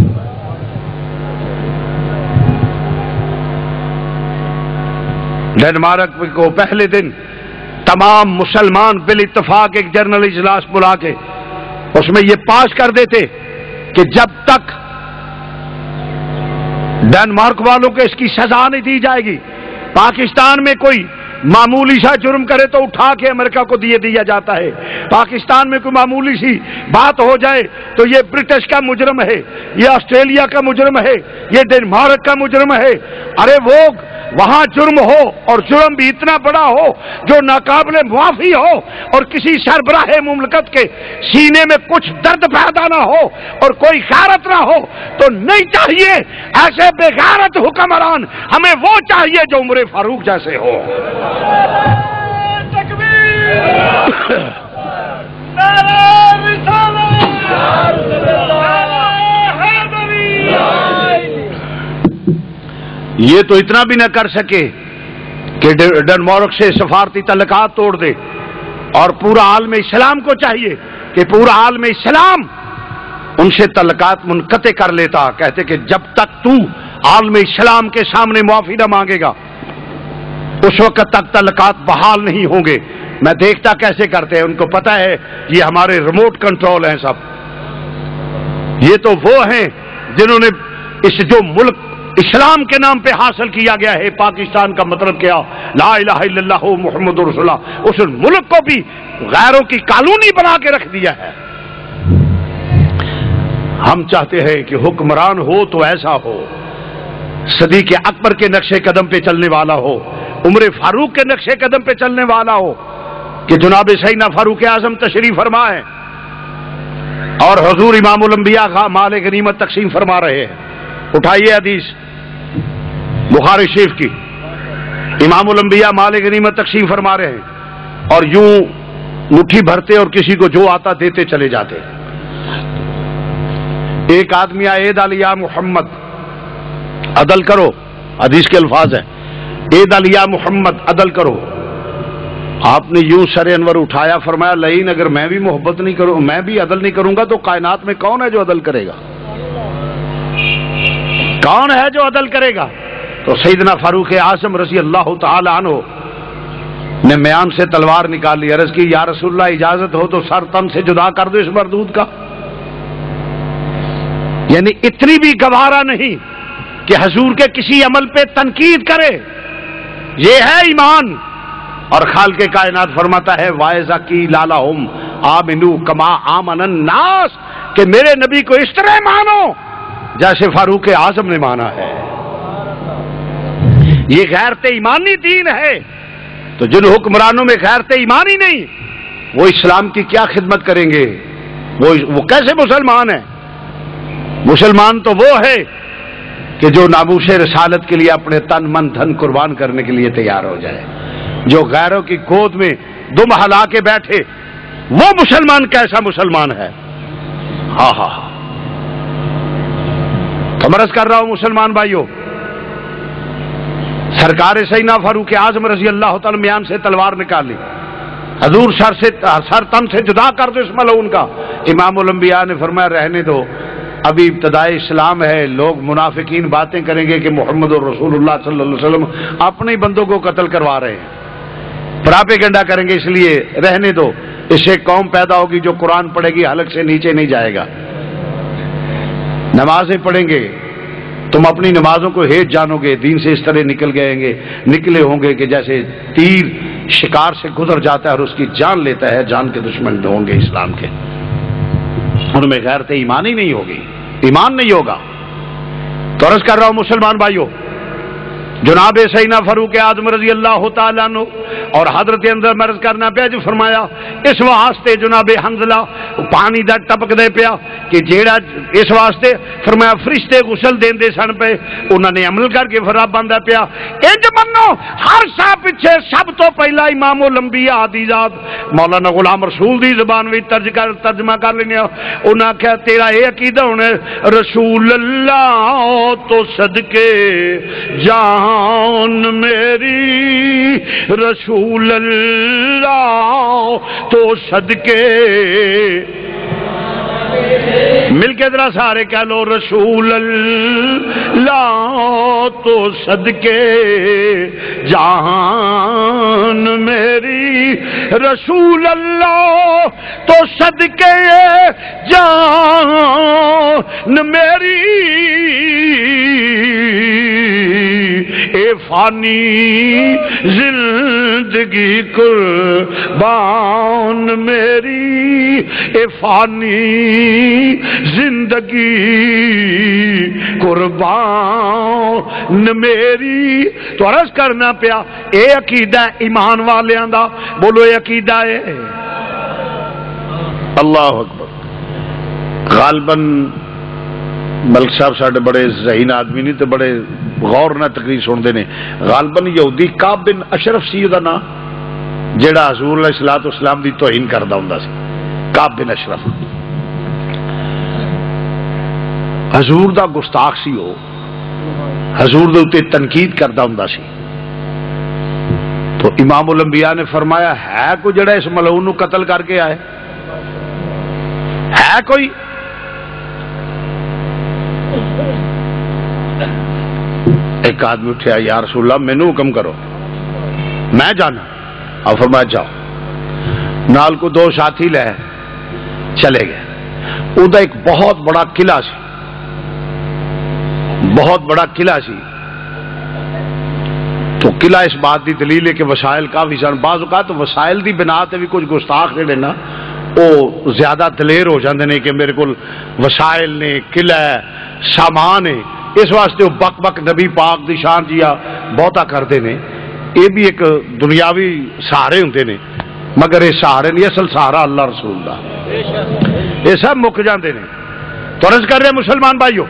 ڈنمارک کو پہلے دن تمام مسلمان بالاتفاق ایک جنرل اجلاس بلا کے اس میں یہ پاس کر دیتے کہ جب تک ڈنمارک والوں کو اس کی سزا نہیں دی جائے گی، پاکستان میں کوئی معمولی سا جرم کرے تو اٹھا کے امریکہ کو دیے دیا جاتا ہے، پاکستان میں کوئی معمولی سی بات ہو جائے تو یہ برٹش کا مجرم ہے، یہ آسٹریلیا کا مجرم ہے، یہ ڈنمارک کا مجرم ہے. ارے وہ وہاں جرم ہو اور جرم بھی اتنا بڑا ہو جو ناقابل معافی ہو اور کسی سربراہ مملکت کے سینے میں کچھ درد پیدا نہ ہو اور کوئی غیرت نہ ہو تو نہیں چاہیے ایسے بے غیرت حکمران، ہمیں وہ چاہیے جو عمر فاروق جیسے ہو. یہ تو اتنا بھی نہ کر سکے کہ ڈنمارک سے سفارتی تعلقات توڑ دے، اور پورا عالم اسلام کو چاہیے کہ پورا عالم اسلام ان سے تعلقات منقطع کر لیتا، کہتے کہ جب تک تو عالم اسلام کے سامنے معافی نہ مانگے گا اس وقت تک تعلقات بحال نہیں ہوں گے. میں دیکھتا کیسے کرتے ہیں، ان کو پتا ہے یہ ہمارے ریموٹ کنٹرول ہیں سب. یہ تو وہ ہیں جنہوں نے اس جو ملک اسلام کے نام پہ حاصل کیا گیا ہے، پاکستان کا مطلب کیا، لا الہ الا اللہ محمد رسول اللہ، اس ملک کو بھی غیروں کی کالونی بنا کے رکھ دیا ہے. ہم چاہتے ہیں کہ حکمران ہو تو ایسا ہو، صدیق اکبر کے نقشے قدم پہ چلنے والا ہو، عمر فاروق کے نقشے قدم پہ چلنے والا ہو کہ جناب سیدنا فاروق اعظم تشریف فرما ہے اور حضور امام الانبیاء کا مال غنیمت تقسیم فرما رہے ہیں. اٹھائیے حدیث بخاری شریف کی، امام الانبیاء مال غنیمت تقسیم فرما رہے ہیں اور یوں مٹھی بھرتے اور کسی کو جو آتا دیتے چلے جاتے. ایک آدمی آئے یا محمد عدل کرو، حدیث کے الفاظ ہیں، اید یا محمد عدل کرو. آپ نے یوں سر انور اٹھایا، فرمایا لئین اگر میں بھی محبت نہیں کروں، میں بھی عدل نہیں کروں گا تو کائنات میں کون ہے جو عدل کرے گا؟ کون ہے جو عدل کرے گا؟ تو سیدنا فاروق اعظم رضی اللہ تعالی عنہ نے میان سے تلوار نکال لی، عرض کی یا رسول اللہ اجازت ہو تو سر تن سے جدا کر دو اس مردود کا. یعنی اتنی بھی گوارا نہیں کہ حضور کے کسی عمل پہ تنقید کرے. یہ ہے ایمان. اور خالق کائنات فرماتا ہے وائزا کی لالہم آمنو کما آمن الناس، کہ میرے نبی کو اس طرح مانو جیسے فاروق اعظم نے مانا ہے. یہ غیرت ایمانی دین ہے. تو جن حکمرانوں میں غیرت ایمانی نہیں وہ اسلام کی کیا خدمت کریں گے؟ وہ وہ کیسے مسلمان ہیں؟ مسلمان تو وہ ہے کہ جو ناموس رسالت کے لیے اپنے تن من دھن قربان کرنے کے لیے تیار ہو جائے. جو غیروں کی گود میں دم ہلا کے بیٹھے وہ مسلمان کیسا مسلمان ہے؟ ہاں ہاں کمرس کر رہا ہوں مسلمان بھائیوں، سرکار سیدنا فاروق اعظم رضی اللہ تعالی میان سے تلوار نکال لی، حضور سر سے سر تن سے جدا کر دو اس ملعون کا. امام الانبیاء نے فرمایا رہنے دو، ابھی ابتدائی اسلام ہے، لوگ منافقین باتیں کریں گے کہ محمد رسول اللہ صلی اللہ علیہ وسلم اپنے بندوں کو قتل کروا رہے ہیں، پراپیگنڈا کریں گے، اس لیے رہنے دو. اس سے قوم پیدا ہوگی جو قرآن پڑھے گی حلق سے نیچے نہیں جائے گا، نمازیں پڑھیں گے، تم اپنی نمازوں کو ہیج جانو گے، دین سے اس طرح نکل گئے گے نکلے ہوں گے کہ جیسے تیر شکار سے گزر جاتا ہے اور اس کی جان لیتا ہے، جان کے دشمن ہوں گے اسلام کے. ان میں غیرت ایمان ہی نہیں ہوگی، ایمان نہیں ہوگا. تو عرض کر رہا ہوں مسلمان بھائیوں، جناب سیدنا فاروق اعظم رضی اللہ تعالیٰ عنہ اور حضرت اندر مرض کرنا پیا جو فرمایا اس واسطے جناب حنزلہ پانی دا ٹپک دے پیا کہ جیڑا اس واسطے فرمایا فرشتے غسل دیندے سن پہ انہوں نے عمل کر کے فراب بندہ پیا انج منو ہر شاہ پیچھے سب تو پہلا امام الانبیاء دی ذات مولانا غلام رسول دی زبان وچ ترج کر ترجمہ کر لینے انہاں کہا تیرا اے عقیدہ ہونے رسول اللہ تو صدقے جہاں میری رسول اللہ تو صدقے مل کے ذرا سارے کہہ لو رسول اللہ تو صدقے جہان میری رسول اللہ تو صدقے جہان میری اے فانی زندگی قربان میری اے فانی زندگی قربان میری تو عرض کرنا پیا اے عقیدہ ایمان والیاں دا بولو اے عقیدہ ہے اللہ اکبر غالباً ملک صاحب ساڈے بڑے ذہین آدمی نہیں تے بڑے غور نہ تقریر سنتے ہیں غالباً یہودی کعب بن اشرف سی دا نا جیڑا حضور علیہ الصلوۃ والسلام دی توہین کردا ہوندا سی کعب بن اشرف حضور دا گستاخ سی وہ حضور دے اوتے تنقید کردا ہوندا سی تو امام الانبیاء نے فرمایا ہے کوئی جڑا اس ملعون نو قتل کر کے آئے ہے کوئی ایک آدمی اٹھیا یا رسول اللہ مینوں حکم کرو میں جانا اور فرمایا جاؤ نال کو دو ساتھی لے چلے گئے او دا ایک بہت بڑا قلعہ سی بہت بڑا قلعہ سی تو قلعہ اس بات دی دلیل ہے کہ وسائل کافی سن بعض اوقات تو وسائل دی بنا تے بھی کچھ گستاخ جڑے نا وہ زیادہ دلیر ہو جاندے نے کہ میرے کول وسائل نے قلعہ سامان ہے اس واسطے وہ بک بک نبی پاک دی شان جیا بہتا کرتے ہیں یہ بھی ایک دنیاوی سہارے ہوندے نے مگر یہ سہارے نہیں اصل سہارا اللہ رسول دا یہ سب مک جاندے نے تو عرض کر رہے مسلمان بھائیو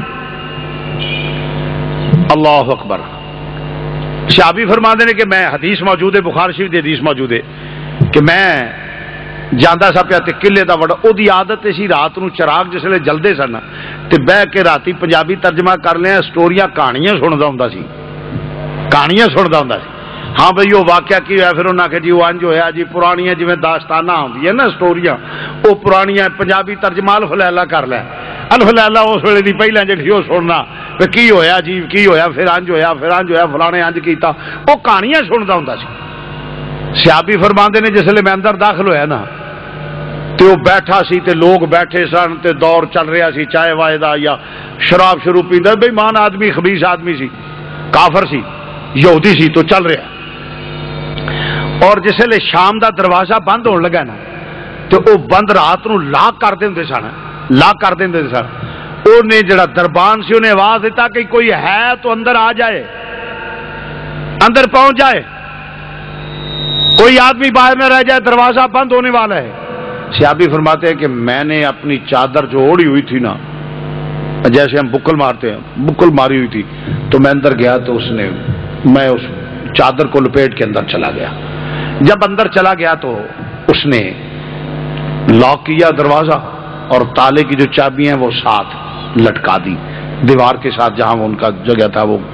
اللہ اکبر شعبی فرماندے نے کہ میں حدیث موجود ہے بخاری شریف دی حدیث موجود ہے کہ میں جانا سا پیا قلعے کا بڑا وہ عادت سی رات نو چراغ جسے جلدے سن تے بہ کے راتی پنجابی ترجمہ کر لیا سٹوریاں کہانیاں سنتا ہوں سی کہانیاں سنتا ہوں سی ہاں بھائی وہ واقعہ کی ہوا پھر انہیں آخیا جی وہ انج ہویا جی پرانیاں جی داستانہ آدی نا سٹوریاں وہ پرانیاں پنجابی ترجمہ الف لیلا کر لیا الف لیلا اس ویلے دی پہلے جی وہ سننا پھر کی ہویا جی کی ہویا پھر انج ہویا پھر انج ہویا فلانے انج کیتا وہ کہانیاں سنتا ہوں سی سیابی فرماندے نے جس میں اندر داخل ہویا نا تے وہ بیٹھا سی تے لوگ بیٹھے سن تے دور چل رہا سی چائے وائے دا یا شراب شروع پیندا بے ایمان آدمی خبیث آدمی سی کافر سی یہودی سی تو چل رہا اور جس لے شام دا دروازہ بند ہون لگا نا تے وہ بند رات نو لاک کر دے سن لاک کر دے سن انہیں جڑا دربان سی انہیں آواز دیتا کہ کوئی ہے تو اندر آ جائے اندر پہنچ جائے کوئی آدمی باہر نہ رہ جائے دروازہ بند ہونے والا ہے سیابی فرماتے ہیں کہ میں نے اپنی چادر جو اوڑی ہوئی تھی نا جیسے ہم بکل مارتے ہیں بکل ماری ہوئی تھی تو میں اندر گیا تو اس نے میں اس چادر کو لپیٹ کے اندر چلا گیا جب اندر چلا گیا تو اس نے لاک کیا دروازہ اور تالے کی جو چابی ہیں وہ ساتھ لٹکا دی دیوار کے ساتھ جہاں وہ ان کا جگہ تھا وہ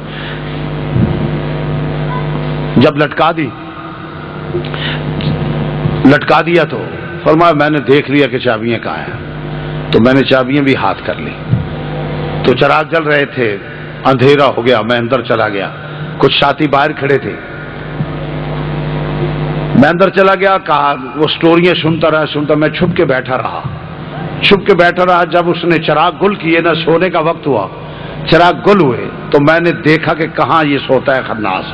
جب لٹکا دی لٹکا دیا تو فرمایا میں نے دیکھ لیا کہ چابیاں کہاں ہیں تو میں نے چابیاں بھی ہاتھ کر لی تو چراغ جل رہے تھے اندھیرا ہو گیا میں اندر چلا گیا کچھ ساتھی باہر کھڑے تھے میں اندر چلا گیا کہا وہ سٹوریاں سنتا رہا سنتا میں چھپ کے بیٹھا رہا چھپ کے بیٹھا رہا جب اس نے چراغ گل کیے نا سونے کا وقت ہوا چراغ گل ہوئے تو میں نے دیکھا کہ کہاں یہ سوتا ہے خناس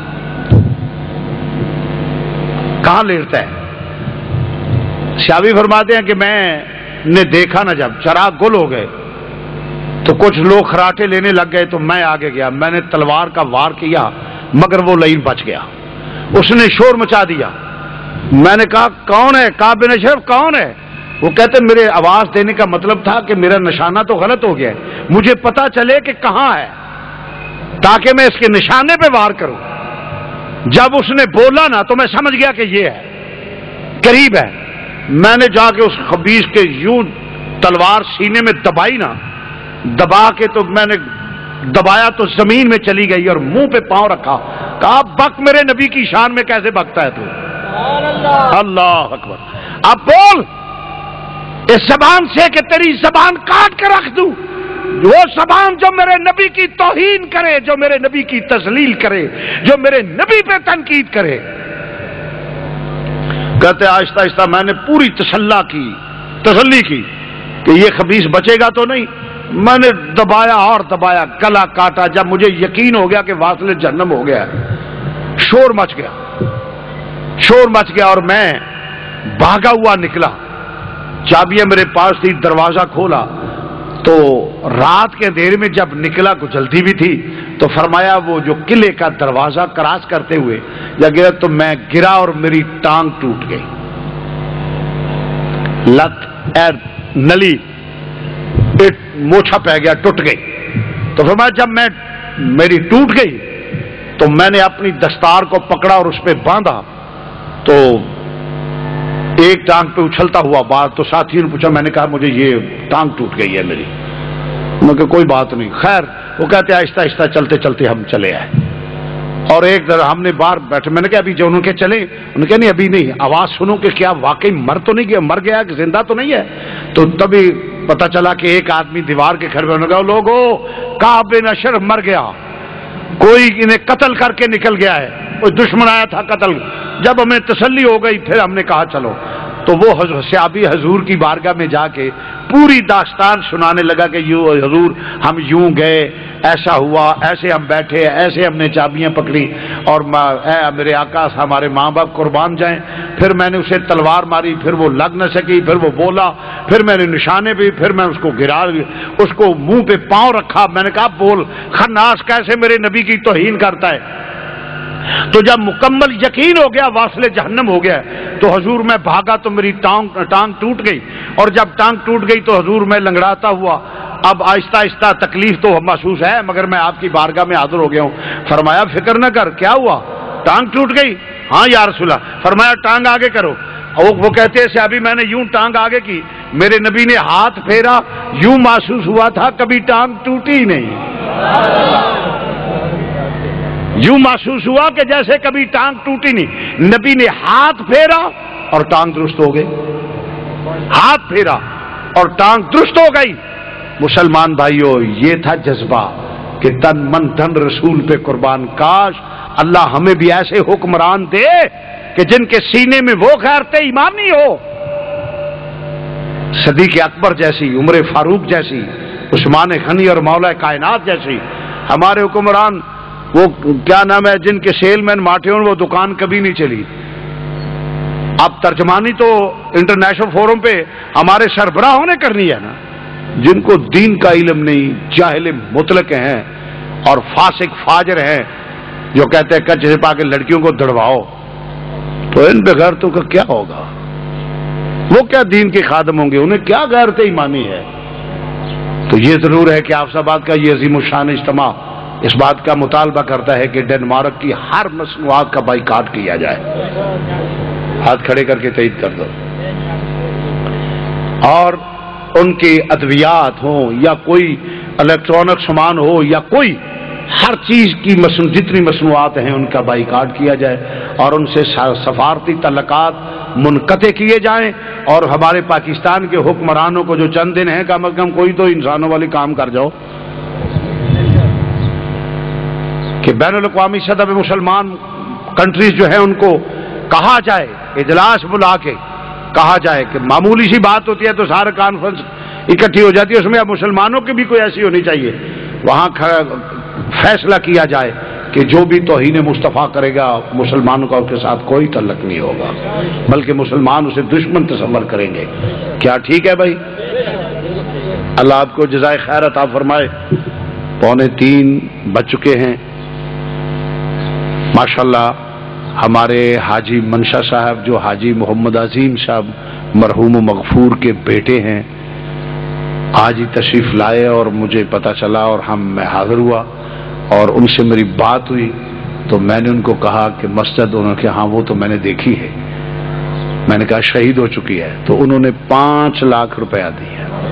کہاں لیٹتا ہے شابی فرماتے ہیں کہ میں نے دیکھا نا جب چراغ گل ہو گئے تو کچھ لوگ خراٹے لینے لگ گئے تو میں آگے گیا میں نے تلوار کا وار کیا مگر وہ لعین بچ گیا. اس نے شور مچا دیا. میں نے کہا کون ہے؟ کعب بن اشرف کون ہے؟ وہ کہتے میرے آواز دینے کا مطلب تھا کہ میرا نشانہ تو غلط ہو گیا ہے، مجھے پتا چلے کہ کہاں ہے تاکہ میں اس کے نشانے پہ وار کروں. جب اس نے بولا نا تو میں سمجھ گیا کہ یہ ہے، قریب ہے. میں نے جا کے اس خبیث کے یوں تلوار سینے میں دبائی نا، دبا کے تو میں نے دبایا تو زمین میں چلی گئی اور منہ پہ پاؤں رکھا. کہا بک میرے نبی کی شان میں کیسے بکتا ہے تو؟ اللہ اکبر. اب بول اس زبان سے کہ تیری زبان کاٹ کے رکھ دوں. وہ زبان جو میرے نبی کی توہین کرے، جو میرے نبی کی تذلیل کرے، جو میرے نبی پہ تنقید کرے. کہتے آہستہ آہستہ میں نے پوری تسلی کی تسلی کی کہ یہ خبیث بچے گا تو نہیں. میں نے دبایا اور دبایا، گلا کاٹا. جب مجھے یقین ہو گیا کہ واصل جہنم ہو گیا، شور مچ گیا شور مچ گیا اور میں بھاگا ہوا نکلا. چابیاں میرے پاس تھی، دروازہ کھولا تو رات کے اندھیرے میں جب نکلا کو جلدی بھی تھی تو فرمایا وہ جو قلعے کا دروازہ کراس کرتے ہوئے یا گرا تو میں گرا اور میری ٹانگ ٹوٹ گئی. لت ایر نلی موچھا پہ گیا، ٹوٹ گئی. تو فرمایا جب میں میری ٹوٹ گئی تو میں نے اپنی دستار کو پکڑا اور اس پہ باندھا تو ایک ٹانگ پہ اچھلتا ہوا بات. تو ساتھی نے پوچھا، میں نے کہا مجھے یہ ٹانگ ٹوٹ گئی ہے میری. میں کہ کوئی بات نہیں. خیر وہ کہتے آہستہ آہستہ چلتے چلتے ہم چلے آئے اور ایک در ہم نے باہر بیٹھے. میں نے کہا ابھی جو انہوں کے چلے، انہوں نے کہا نہیں ابھی نہیں، آواز سنو کہ کیا واقعی مر تو نہیں گیا، مر گیا کہ زندہ تو نہیں ہے. تو تبھی پتا چلا کہ ایک آدمی دیوار کے گھر میں کہا لوگو کعب بن اشرف مر گیا، کوئی انہیں قتل کر کے نکل گیا ہے، کوئی دشمن آیا تھا قتل. جب ہمیں تسلی ہو گئی پھر ہم نے کہا چلو. تو وہ صحابی حضور کی بارگاہ میں جا کے پوری داستان سنانے لگا کہ یوں حضور ہم یوں گئے، ایسا ہوا، ایسے ہم بیٹھے، ایسے ہم نے چابیاں پکڑی اور اے میرے آقا ہمارے ماں باپ قربان جائیں. پھر میں نے اسے تلوار ماری، پھر وہ لگ نہ سکی، پھر وہ بولا، پھر میں نے نشانے بھی، پھر میں اس کو گرا، اس کو منہ پہ پاؤں رکھا. میں نے کہا بول خناس کیسے میرے نبی کی توہین کرتا ہے. تو جب مکمل یقین ہو گیا واصل جہنم ہو گیا تو حضور میں بھاگا تو میری ٹانگ ٹانگ ٹوٹ گئی. اور جب ٹانگ ٹوٹ گئی تو حضور میں لنگڑاتا ہوا. اب آہستہ آہستہ تکلیف تو محسوس ہے مگر میں آپ کی بارگاہ میں حاضر ہو گیا ہوں. فرمایا فکر نہ کر، کیا ہوا؟ ٹانگ ٹوٹ گئی؟ ہاں یا رسول اللہ. فرمایا ٹانگ آگے کرو. وہ کہتے ہیں ابھی میں نے یوں ٹانگ آگے کی، میرے نبی نے ہاتھ پھیرا، یوں محسوس ہوا تھا کبھی ٹانگ ٹوٹی نہیں. یوں محسوس ہوا کہ جیسے کبھی ٹانگ ٹوٹی نہیں. نبی نے ہاتھ پھیرا اور ٹانگ درست ہو گئی. ہاتھ پھیرا اور ٹانگ درست ہو گئی. مسلمان بھائیو یہ تھا جذبہ کہ تن من دھن رسول پہ قربان. کاش اللہ ہمیں بھی ایسے حکمران دے کہ جن کے سینے میں وہ غیرت ایمانی ہو. صدیق اکبر جیسی، عمر فاروق جیسی، عثمان غنی اور مولا کائنات جیسی ہمارے حکمران. وہ کیا نام ہے جن کے سیل مین ماٹے ہوں وہ دکان کبھی نہیں چلی. اب ترجمانی تو انٹرنیشنل فورم پہ ہمارے سربراہوں نے کرنی ہے نا. جن کو دین کا علم نہیں، جاہل مطلق ہیں اور فاسق فاجر ہیں جو کہتے ہیں کچھ چھپا کے لڑکیوں کو دڑواؤ، تو ان پہ غیرتوں کا کیا ہوگا؟ وہ کیا دین کے خادم ہوں گے؟ انہیں کیا غیرت ایمانی ہے؟ تو یہ ضرور ہے کہ آفس آباد کا یہ عظیم الشان اجتماع اس بات کا مطالبہ کرتا ہے کہ ڈنمارک کی ہر مصنوعات کا بائیکاٹ کیا جائے. ہاتھ کھڑے کر کے تائید کر دو. اور ان کے ادویات ہوں یا کوئی الیکٹرانک سامان ہو یا کوئی ہر چیز کی مصنوع جتنی مصنوعات ہیں ان کا بائیکاٹ کیا جائے اور ان سے سفارتی تعلقات منقطع کیے جائیں. اور ہمارے پاکستان کے حکمرانوں کو جو چند دن ہیں کم از کم کوئی تو انسانوں والے کام کر جاؤ کہ بین الاقوامی سطح پہ مسلمان کنٹریز جو ہیں ان کو کہا جائے، اجلاس بلا کے کہا جائے کہ معمولی سی بات ہوتی ہے تو سارا کانفرنس اکٹھی ہو جاتی ہے، اس میں اب مسلمانوں کی بھی کوئی ایسی ہونی چاہیے. وہاں فیصلہ کیا جائے کہ جو بھی توہین مصطفیٰ کرے گا مسلمانوں کا اس کے ساتھ کوئی تعلق نہیں ہوگا بلکہ مسلمان اسے دشمن تصور کریں گے. کیا ٹھیک ہے بھائی؟ اللہ آپ کو جزائے خیر عطا فرمائے. پونے تین بج چکے ہیں. माशाल्लाह हमारे हाजी मनशा साहब जो हाजी मोहम्मद अजीम साहब मरहूम मगफूर के बेटे हैं, आज ही तशरीफ लाए और मुझे पता चला और हम मैं हाजिर हुआ और उनसे मेरी बात हुई तो मैंने उनको कहा कि मस्जिद, उन्होंने कहा हाँ वो तो मैंने देखी है। मैंने कहा शहीद हो चुकी है, तो उन्होंने पांच लाख रुपया दिया।